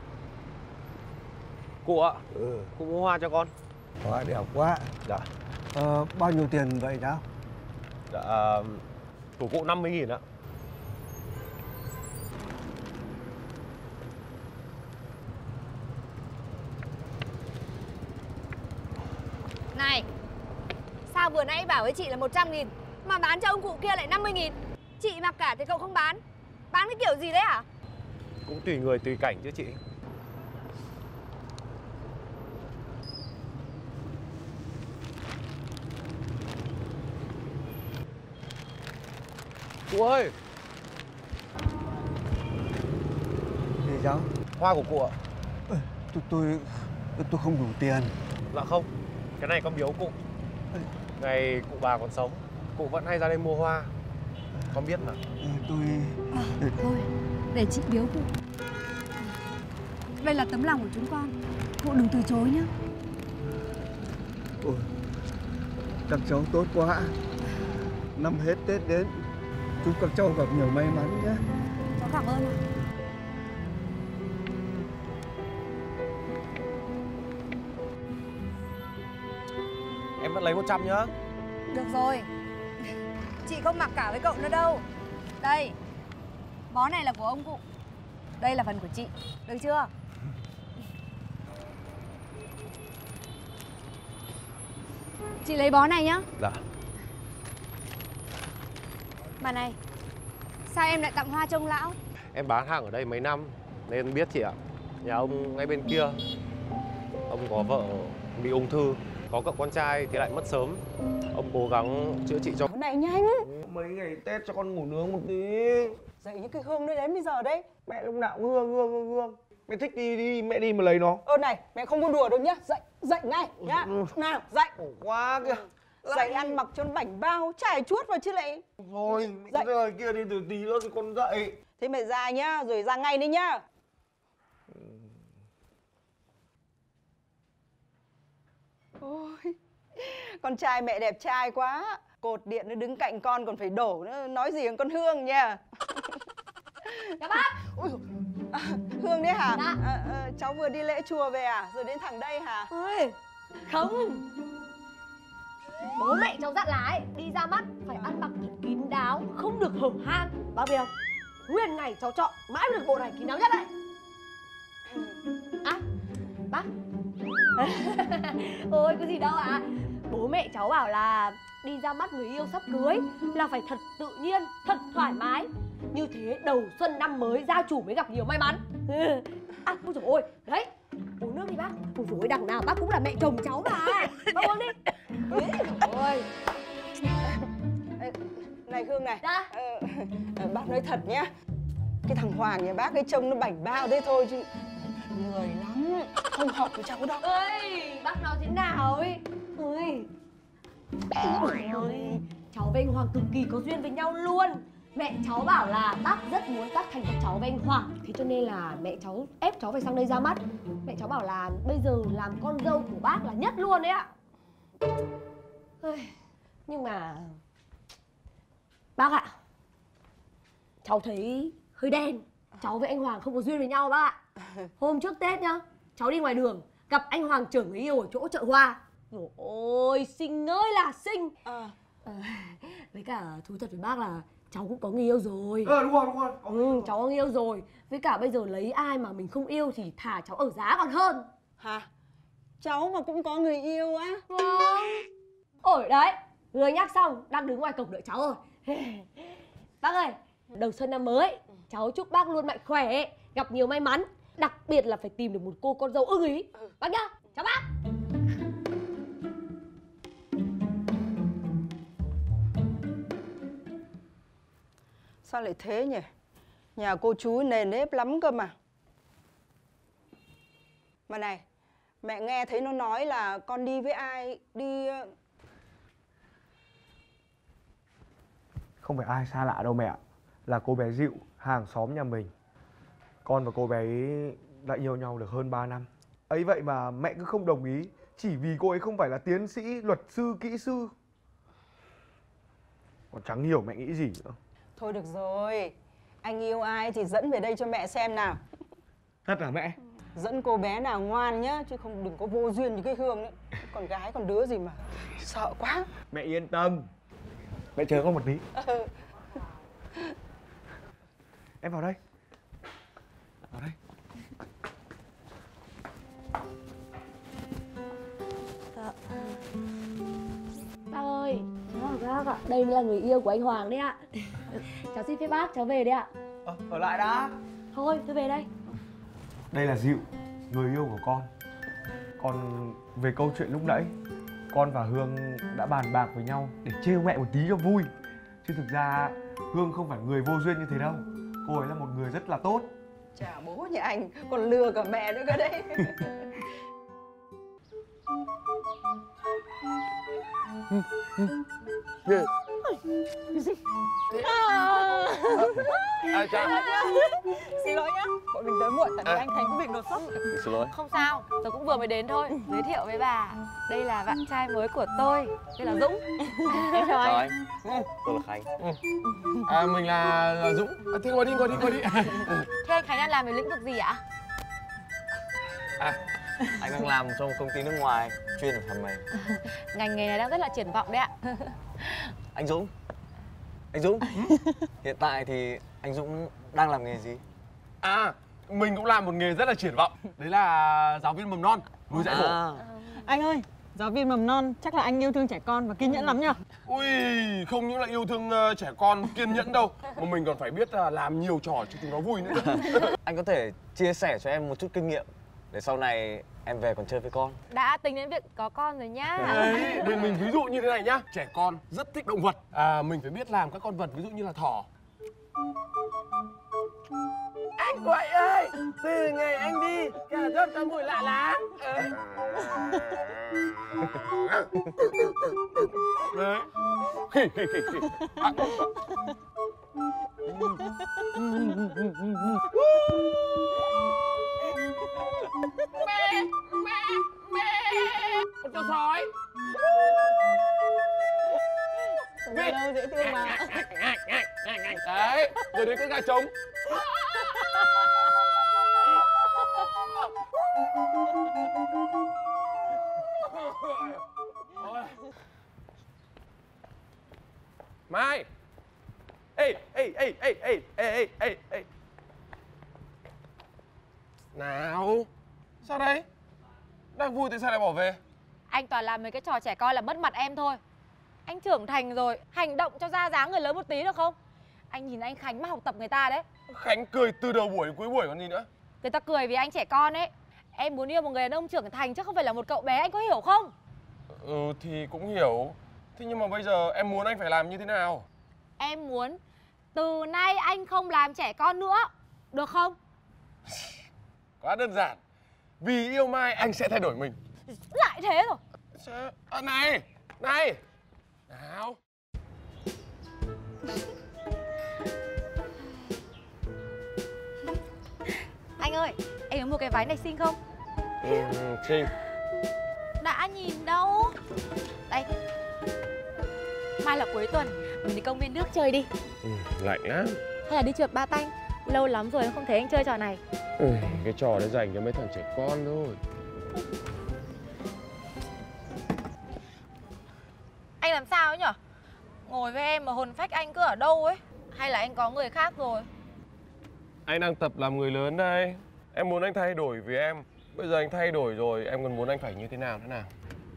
Cụ ạ, ừ. Cụ mua hoa cho con. Hoa đẹp quá. Dạ. Ờ, bao nhiêu tiền vậy cháu? Dạ, của cụ năm mươi nghìn ạ. Này, sao vừa nãy bảo với chị là một trăm nghìn mà bán cho ông cụ kia lại năm mươi nghìn? Chị mặc cả thì cậu không bán. Bán cái kiểu gì đấy hả? Cũng tùy người tùy cảnh chứ chị. Cụ ơi. Gì cháu? Hoa của cụ ạ. Tôi tôi tôi không đủ tiền. Dạ không, cái này con biếu cụ. Ngày cụ bà còn sống, cụ vẫn hay ra đây mua hoa. Con biết mà. Tôi... À, thôi, để chị biếu cụ. Đây là tấm lòng của chúng con. Cụ đừng từ chối nhé. Ôi, các cháu tốt quá. Năm hết Tết đến, chúc các cháu gặp nhiều may mắn nhé. Cháu cảm ơn ạ. Em vẫn lấy một trăm nhá. Được rồi. Chị không mặc cả với cậu nữa đâu. Đây, bó này là của ông cụ. Đây là phần của chị, được chưa? Chị lấy bó này nhá. Dạ. Mà này, sao em lại tặng hoa cho ông lão? Em bán hàng ở đây mấy năm nên biết chị ạ. Nhà ông ngay bên kia, ông có vợ bị ung thư, có cậu con trai thì lại mất sớm. Ông cố gắng chữa trị cho. Này nhanh. Mấy ngày Tết cho con ngủ nướng một tí. Dậy những cái hương đấy đến bây giờ đấy. Mẹ lúc nào cũng hương hương hương hương. Mẹ thích đi đi mẹ đi mà lấy nó. Ơ này, mẹ không có đùa đâu nhá. Dậy, dậy ngay nhá. Nào, dậy. Quá kìa. Dậy ăn mặc cho nó bảnh bao, chải chuốt vào chứ lại. Thôi, dậy rồi kia đi từ tí nữa thì con dậy. Thế mẹ ra nhá, rồi ra ngay đi nhá. Ôi, con trai mẹ đẹp trai quá. Cột điện nó đứng cạnh con còn phải đổ nữa, nói gì con Hương nha. Các bác. Ôi, à, Hương đấy hả? Dạ. À, à, cháu vừa đi lễ chùa về à? Rồi đến thẳng đây hả? Ôi, không. Bố mẹ cháu dặn là ấy, đi ra mắt phải ăn mặc thật kín đáo, không được hở hang. Bác biết không? Nguyên ngày cháu chọn mãi mới được bộ này kín đáo nhất đấy. À, bác. Ôi, có gì đâu ạ. À. Bố mẹ cháu bảo là đi ra mắt người yêu sắp cưới là phải thật tự nhiên, thật thoải mái. Như thế đầu xuân năm mới gia chủ mới gặp nhiều may mắn. À, ôi dồi ôi, đấy, uống nước đi bác. Ôi dồi ôi, đằng nào bác cũng là mẹ chồng cháu mà. Bác uống đi. Ôi. Này Hương này. Dạ. Ờ, bác nói thật nhá. Cái thằng Hoàng nhà bác ấy trông nó bảnh bao thế thôi chứ người lắm, không hợp với cháu đâu. Ơi, bác nói thế nào ấy. Ôi. Ôi, cháu với anh Hoàng cực kỳ có duyên với nhau luôn. Mẹ cháu bảo là bác rất muốn cắt thành các cháu với anh Hoàng. Thế cho nên là mẹ cháu ép cháu phải sang đây ra mắt. Mẹ cháu bảo là bây giờ làm con dâu của bác là nhất luôn đấy ạ. Nhưng mà bác ạ, cháu thấy hơi đen. Cháu với anh Hoàng không có duyên với nhau bác ạ. Hôm trước Tết nhá, cháu đi ngoài đường gặp anh Hoàng chở người yêu ở chỗ chợ hoa. Rồi ôi, xinh ơi là xinh. À. À, với cả thú thật với bác là cháu cũng có người yêu rồi. Ờ đúng rồi, đúng rồi. Ừ, cháu có người yêu rồi. Với cả bây giờ lấy ai mà mình không yêu thì thả cháu ở giá còn hơn. Hả? Cháu mà cũng có người yêu á? Vâng. Ôi đấy, người nhắc xong đang đứng ngoài cổng đợi cháu rồi. Bác ơi, đầu xuân năm mới cháu chúc bác luôn mạnh khỏe, gặp nhiều may mắn. Đặc biệt là phải tìm được một cô con dâu ưng ý. Ừ. Bác nhá, chào bác. Sao lại thế nhỉ? Nhà cô chú nề nếp lắm cơ mà. Mà này, mẹ nghe thấy nó nói là con đi với ai, đi... Không phải ai xa lạ đâu mẹ ạ. Là cô bé Dịu, hàng xóm nhà mình. Con và cô bé ấy đã yêu nhau được hơn ba năm. Ấy vậy mà mẹ cứ không đồng ý. Chỉ vì cô ấy không phải là tiến sĩ, luật sư, kỹ sư. Còn chẳng hiểu mẹ nghĩ gì nữa. Thôi được rồi, anh yêu ai thì dẫn về đây cho mẹ xem nào. Thật hả mẹ? Dẫn cô bé nào ngoan nhá, chứ không đừng có vô duyên như cái Hương nữa. Con gái con đứa gì mà sợ quá. Mẹ yên tâm. Mẹ chờ con một tí. Ừ. Em vào đây. Vào đây. Bác ơi, cháu bác ạ, đây là người yêu của anh Hoàng đấy ạ. Cháu xin phép bác, cháu về đấy ạ. Ờ, ở lại đã. Thôi, tôi về đây. Đây là Dịu, người yêu của con. Còn về câu chuyện lúc nãy, con và Hương đã bàn bạc với nhau để trêu mẹ một tí cho vui. Chứ thực ra Hương không phải người vô duyên như thế đâu. Cô ấy là một người rất là tốt. Chả bố nhà anh còn lừa cả mẹ nữa cơ đấy. À, chào. Xin lỗi nhá, bọn mình tới muộn tại vì À. anh Thành có việc đột xuất. Xin lỗi. Không sao, tôi cũng vừa mới đến thôi. Giới thiệu với bà, đây là bạn trai mới của tôi, tên là Dũng. Em chào anh. Tôi là Khánh. À, mình là, là Dũng. À, thế ngồi đi, ngồi đi, ngồi đi. Thế anh Khánh đang làm về lĩnh vực gì ạ? À, anh đang làm trong một công ty nước ngoài chuyên về phần mềm. Ngành nghề này đang rất là triển vọng đấy ạ. Anh Dũng, anh Dũng, hiện tại thì anh Dũng đang làm nghề gì? À, mình cũng làm một nghề rất là triển vọng. Đấy là giáo viên mầm non, nuôi dạy hổ. À. Anh ơi, giáo viên mầm non chắc là anh yêu thương trẻ con và kiên nhẫn lắm nhỉ? Ui, không những là yêu thương uh, trẻ con kiên nhẫn đâu, mà mình còn phải biết uh, làm nhiều trò cho chúng nó vui nữa. Anh có thể chia sẻ cho em một chút kinh nghiệm để sau này em về còn chơi với con. Đã tính đến việc có con rồi nhá. Đấy, mình, mình ví dụ như thế này nhá. Trẻ con rất thích động vật. À, mình phải biết làm các con vật ví dụ như là thỏ. Anh Quậy ơi, từ ngày anh đi, cà rốt có mùi lạ lắm. Đấy. À. Mẹ, mẹ, mẹ, con chó sói. Vịt đâu dễ thương mà. Đấy, rồi đến con gà trống. Mai. Ê, ê, ê, ê, ê, ê, ê, ê. Nào. Sao đấy? Đang vui tại sao lại bỏ về? Anh toàn làm mấy cái trò trẻ con là mất mặt em thôi. Anh trưởng thành rồi, hành động cho ra dáng người lớn một tí được không? Anh nhìn anh Khánh mà học tập người ta đấy. Khánh cười từ đầu buổi đến cuối buổi còn gì nữa. Người ta cười vì anh trẻ con ấy. Em muốn yêu một người đàn ông trưởng thành chứ không phải là một cậu bé, anh có hiểu không? Ừ thì cũng hiểu. Thế nhưng mà bây giờ em muốn anh phải làm như thế nào? Em muốn từ nay anh không làm trẻ con nữa, được không? Quá đơn giản. Vì yêu Mai anh sẽ thay đổi mình. Lại thế rồi. Sao? À, này, này. Nào. Anh ơi, em có một cái váy này xinh không? Ừ, xinh. Đã nhìn đâu. Đây. Mai là cuối tuần, mình đi công viên nước chơi đi. Ừ, lạnh lắm. Hay là đi trượt ba tanh. Lâu lắm rồi em không thấy anh chơi trò này. Ừ, cái trò đấy dành cho mấy thằng trẻ con thôi. Anh làm sao ấy nhở? Ngồi với em mà hồn phách anh cứ ở đâu ấy? Hay là anh có người khác rồi? Anh đang tập làm người lớn đây. Em muốn anh thay đổi vì em. Bây giờ anh thay đổi rồi, em còn muốn anh phải như thế nào thế nào?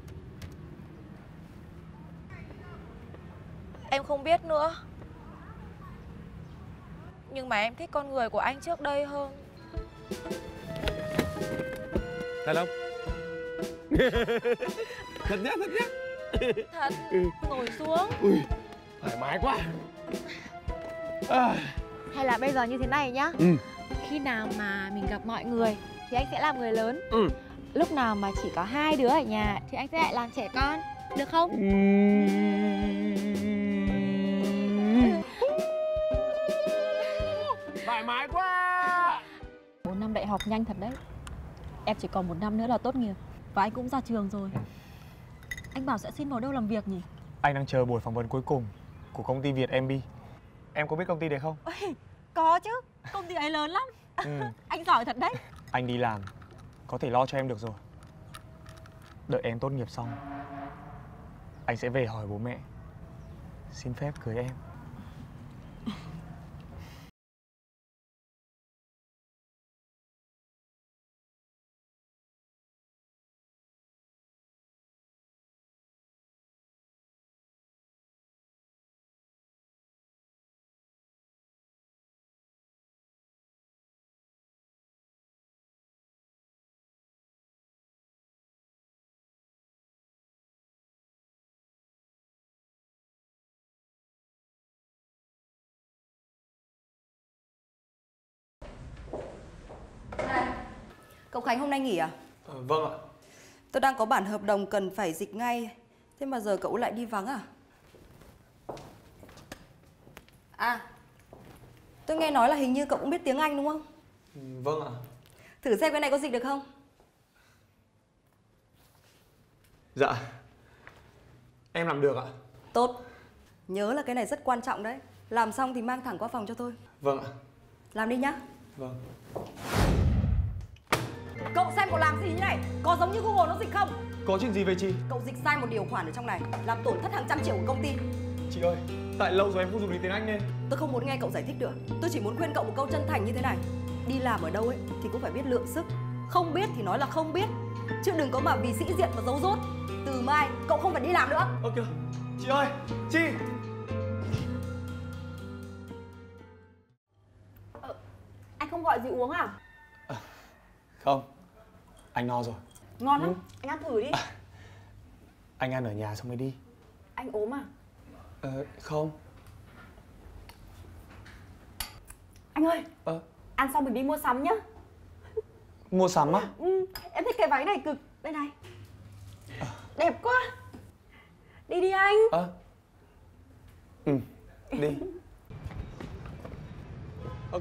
Em không biết nữa. Nhưng mà em thích con người của anh trước đây hơn. Thật không? Thật nhá, thật nhá. Thật, ừ. Ngồi xuống. Ui, thoải mái quá. À. Hay là bây giờ như thế này nhá. Ừ. Khi nào mà mình gặp mọi người thì anh sẽ làm người lớn. Ừ. Lúc nào mà chỉ có hai đứa ở nhà thì anh sẽ lại làm trẻ con. Được không? Ừ. Thoải mái quá. Bốn năm đại học nhanh thật đấy. Em chỉ còn một năm nữa là tốt nghiệp. Và anh cũng ra trường rồi. Anh bảo sẽ xin vào đâu làm việc nhỉ? Anh đang chờ buổi phỏng vấn cuối cùng của công ty Việt em bê. Em có biết công ty đấy không? Ôi, có chứ, công ty ấy lớn lắm. Ừ. Anh giỏi thật đấy. Anh đi làm có thể lo cho em được rồi. Đợi em tốt nghiệp xong, anh sẽ về hỏi bố mẹ xin phép cưới em. Cậu Khánh hôm nay nghỉ à? À, vâng ạ. Tôi đang có bản hợp đồng cần phải dịch ngay. Thế mà giờ cậu lại đi vắng à? À, tôi nghe nói là hình như cậu cũng biết tiếng Anh đúng không? Ừ, vâng ạ. Thử xem cái này có dịch được không? Dạ. Em làm được ạ. Tốt. Nhớ là cái này rất quan trọng đấy. Làm xong thì mang thẳng qua phòng cho tôi. Vâng ạ. Làm đi nhá. Vâng. Cậu xem cậu làm gì như này? Có giống như Google nó dịch không? Có chuyện gì vậy chị? Cậu dịch sai một điều khoản ở trong này, làm tổn thất hàng trăm triệu của công ty. Chị ơi, tại lâu rồi em không dùng đến tiếng Anh nên Tôi không muốn nghe cậu giải thích nữa. Tôi chỉ muốn khuyên cậu một câu chân thành như thế này. Đi làm ở đâu ấy thì cũng phải biết lượng sức. Không biết thì nói là không biết, chứ đừng có mà vì sĩ diện mà giấu dốt. Từ mai cậu không phải đi làm nữa. Ok. Chị ơi, chị. Ờ, anh không gọi gì uống à? À, không, anh no rồi. Ngon lắm, ừ. Anh ăn thử đi. À, anh ăn ở nhà xong mới đi. Anh ốm à? Ờ, không. Anh ơi, ờ. ăn xong mình đi mua sắm nhá. Mua sắm á? Ừ, em thích cái váy này cực. Đây này. À. Đẹp quá. Đi đi anh. Ờ. À. Ừ, đi. Ok.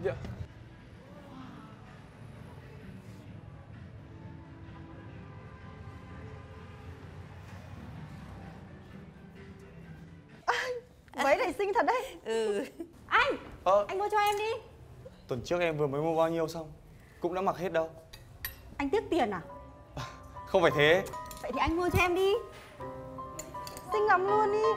Váy này xinh thật đấy. Ừ. Anh, ờ. anh mua cho em đi. Tuần trước em vừa mới mua bao nhiêu xong, cũng đã mặc hết đâu. Anh tiếc tiền à? Không phải thế. Vậy thì anh mua cho em đi. Xinh lắm luôn ý.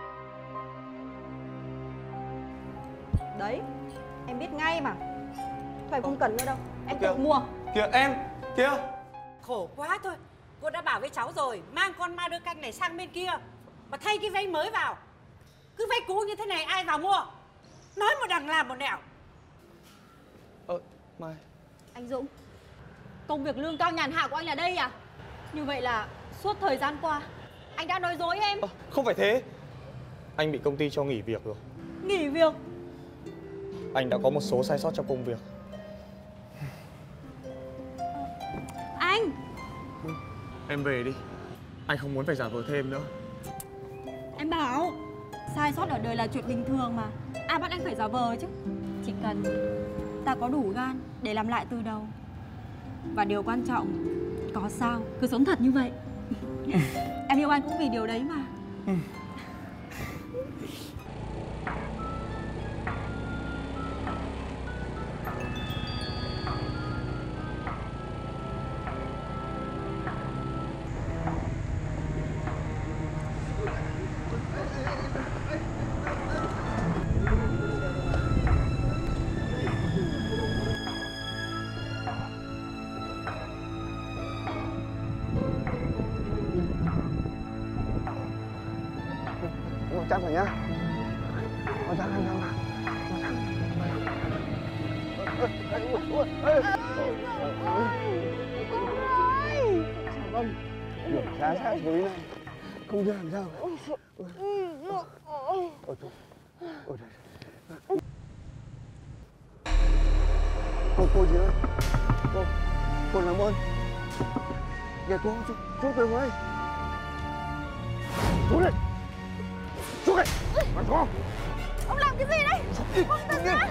Đấy, em biết ngay mà. Thôi không cần nữa đâu, em kìa. tự mua. Kìa em, kìa. Khổ quá thôi. Cô đã bảo với cháu rồi, mang con ma đưa canh này sang bên kia mà thay cái váy mới vào. Cứ váy cũ như thế này ai vào mua? Nói một đằng làm một nẻo. Ờ, Mai. Anh Dũng, công việc lương cao nhàn hạ của anh là đây à? Như vậy là suốt thời gian qua anh đã nói dối em. À, không phải thế. Anh bị công ty cho nghỉ việc rồi. Nghỉ việc? Anh đã có một số sai sót trong công việc. Anh. Em về đi. Anh không muốn phải giả vờ thêm nữa. Em bảo sai sót ở đời là chuyện bình thường mà. Ai bắt anh phải giả vờ chứ. Chỉ cần ta có đủ gan để làm lại từ đầu. Và điều quan trọng, có sao cứ sống thật như vậy. Em yêu anh cũng vì điều đấy mà. Ừ. Chắc rồi nhá. Con chắc anh không nào. Vâng, điểm giá sát dưới này. Không biết làm sao. Ôi trời. Ôi trời. Cô, cô gì ơi. Cô, cô làm ơn. Kìa cô, chú, chú Tường ơi. Chú đây. Chú đây. Con chó. Ông làm cái gì đấy? Ông Tường ra.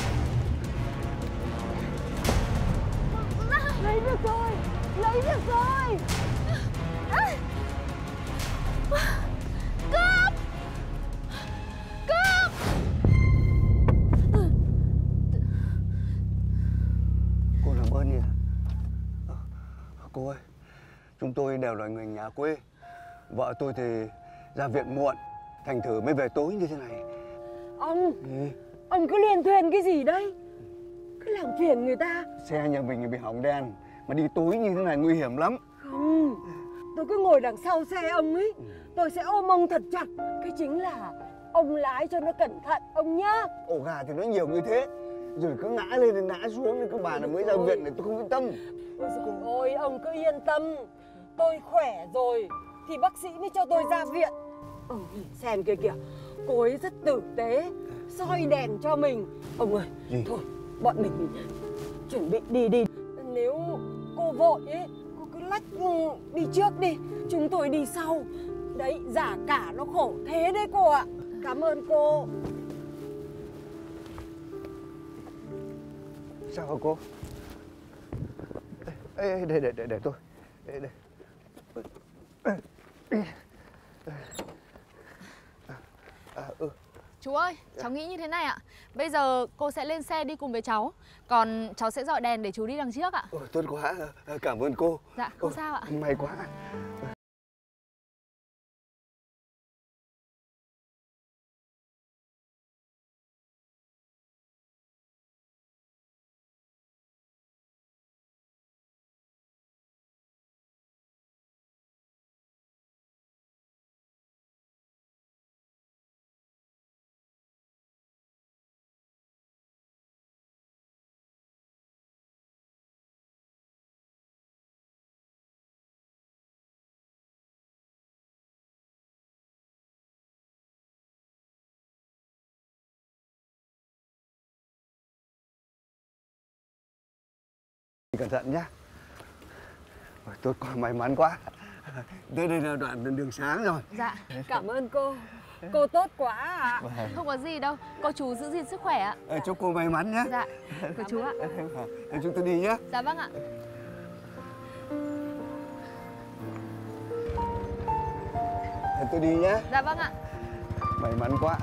Lấy được rồi. Lấy được rồi. Cướp. Cướp. Cô làm ơn nhỉ. Cô ơi, chúng tôi đều là người nhà quê. Vợ tôi thì ra viện muộn, thành thử mới về tối như thế này. Ông, ừ. ông cứ liền thuyền cái gì đây? Cứ làm phiền người ta. Xe nhà mình bị hỏng đèn, mà đi tối như thế này nguy hiểm lắm. Không, tôi cứ ngồi đằng sau xe ông ấy. Tôi sẽ ôm ông thật chặt. Cái chính là ông lái cho nó cẩn thận ông nhá. Ổ gà thì nó nhiều như thế, rồi cứ ngã lên thì ngã xuống thì các bà là mới ra viện này tôi không yên tâm. Ôi dồi ôi, ông cứ yên tâm. Tôi khỏe rồi thì bác sĩ mới cho tôi ra viện. Ông nhìn xem kìa kìa, cô ấy rất tử tế, soi đèn cho mình. Ông ơi, gì? Thôi, bọn mình chuẩn bị đi đi. Nếu cô vội ấy, cô cứ lách đi trước đi, chúng tôi đi sau. Đấy, giả cả nó khổ thế đấy cô ạ. Cảm ơn cô. Sao hả cô? Ê, ê, để, để, để, để tôi. Để, để. À, à, ừ. Chú ơi, cháu nghĩ như thế này ạ. Bây giờ cô sẽ lên xe đi cùng với cháu. Còn cháu sẽ dọi đèn để chú đi đằng trước ạ. Ôi, tốt quá, cảm ơn cô. Dạ, không Ôi, sao ạ. May quá. Cẩn thận nhá. Ôi, tốt quá, may mắn quá. Đây đây là đoạn đường sáng rồi. Dạ. Cảm ơn cô. Cô tốt quá ạ. À. Không có gì đâu. Cô chú giữ gìn sức khỏe ạ. À, chúc cô may mắn nhé. Dạ. Của chú ạ. Chúng tôi đi nhé. Dạ vâng ạ. Tôi đi nhé. Dạ vâng ạ. May mắn quá.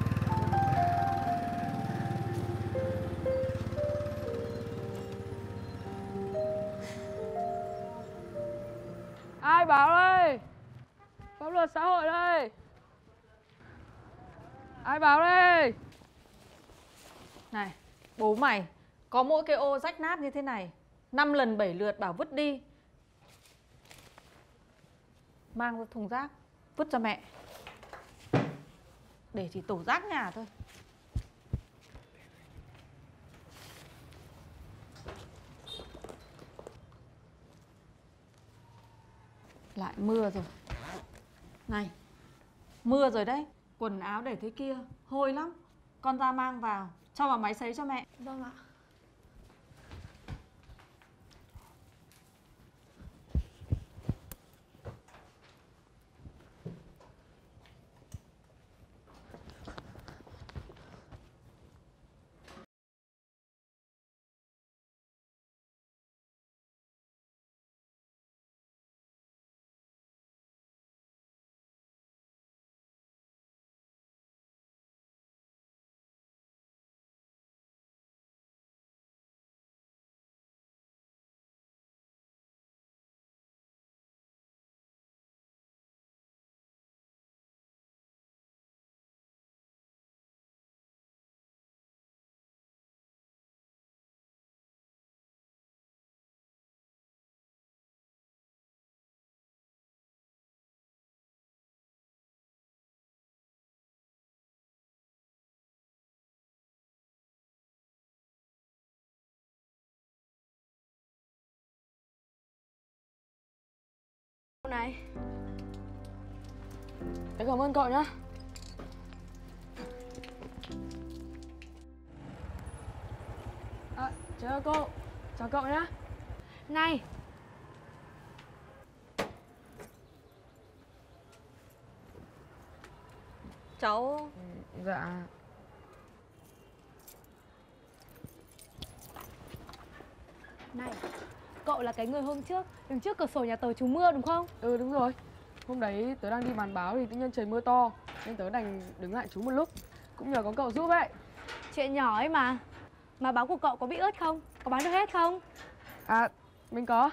Ai báo đây? Pháp luật xã hội đây. Ai báo đây? Này, bố mày, có mỗi cái ô rách nát như thế này, năm lần bảy lượt bảo vứt đi. Mang ra thùng rác, vứt cho mẹ. Để chỉ tổ rác nhà thôi. Lại mưa rồi. Này, mưa rồi đấy. Quần áo để thế kia, hôi lắm. Con ra mang vào, cho vào máy sấy cho mẹ. Vâng ạ. Này. Em cảm ơn cậu nhá. À, chào cô. Chào cậu nhá. Này. Cháu... Dạ. Này, cậu là cái người hôm trước đứng trước cửa sổ nhà tớ trú mưa đúng không? Ừ đúng rồi. Hôm đấy tớ đang đi bán báo thì tự nhiên trời mưa to nên tớ đành đứng lại trú một lúc. Cũng nhờ có cậu giúp ấy. Chuyện nhỏ ấy mà. Mà báo của cậu có bị ướt không? Có bán được hết không? À, mình có.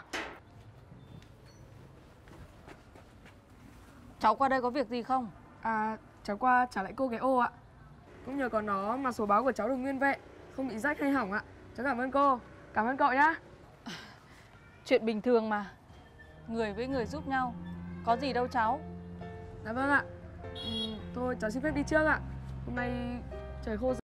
Cháu qua đây có việc gì không? À, cháu qua trả lại cô cái ô ạ. Cũng nhờ có nó mà số báo của cháu được nguyên vẹn, không bị rách hay hỏng ạ. Cháu cảm ơn cô. Cảm ơn cậu nhá. Chuyện bình thường mà. Người với người giúp nhau. Có gì đâu cháu. Dạ vâng ạ. Ừ, thôi cháu xin phép đi trước ạ. Hôm nay trời khô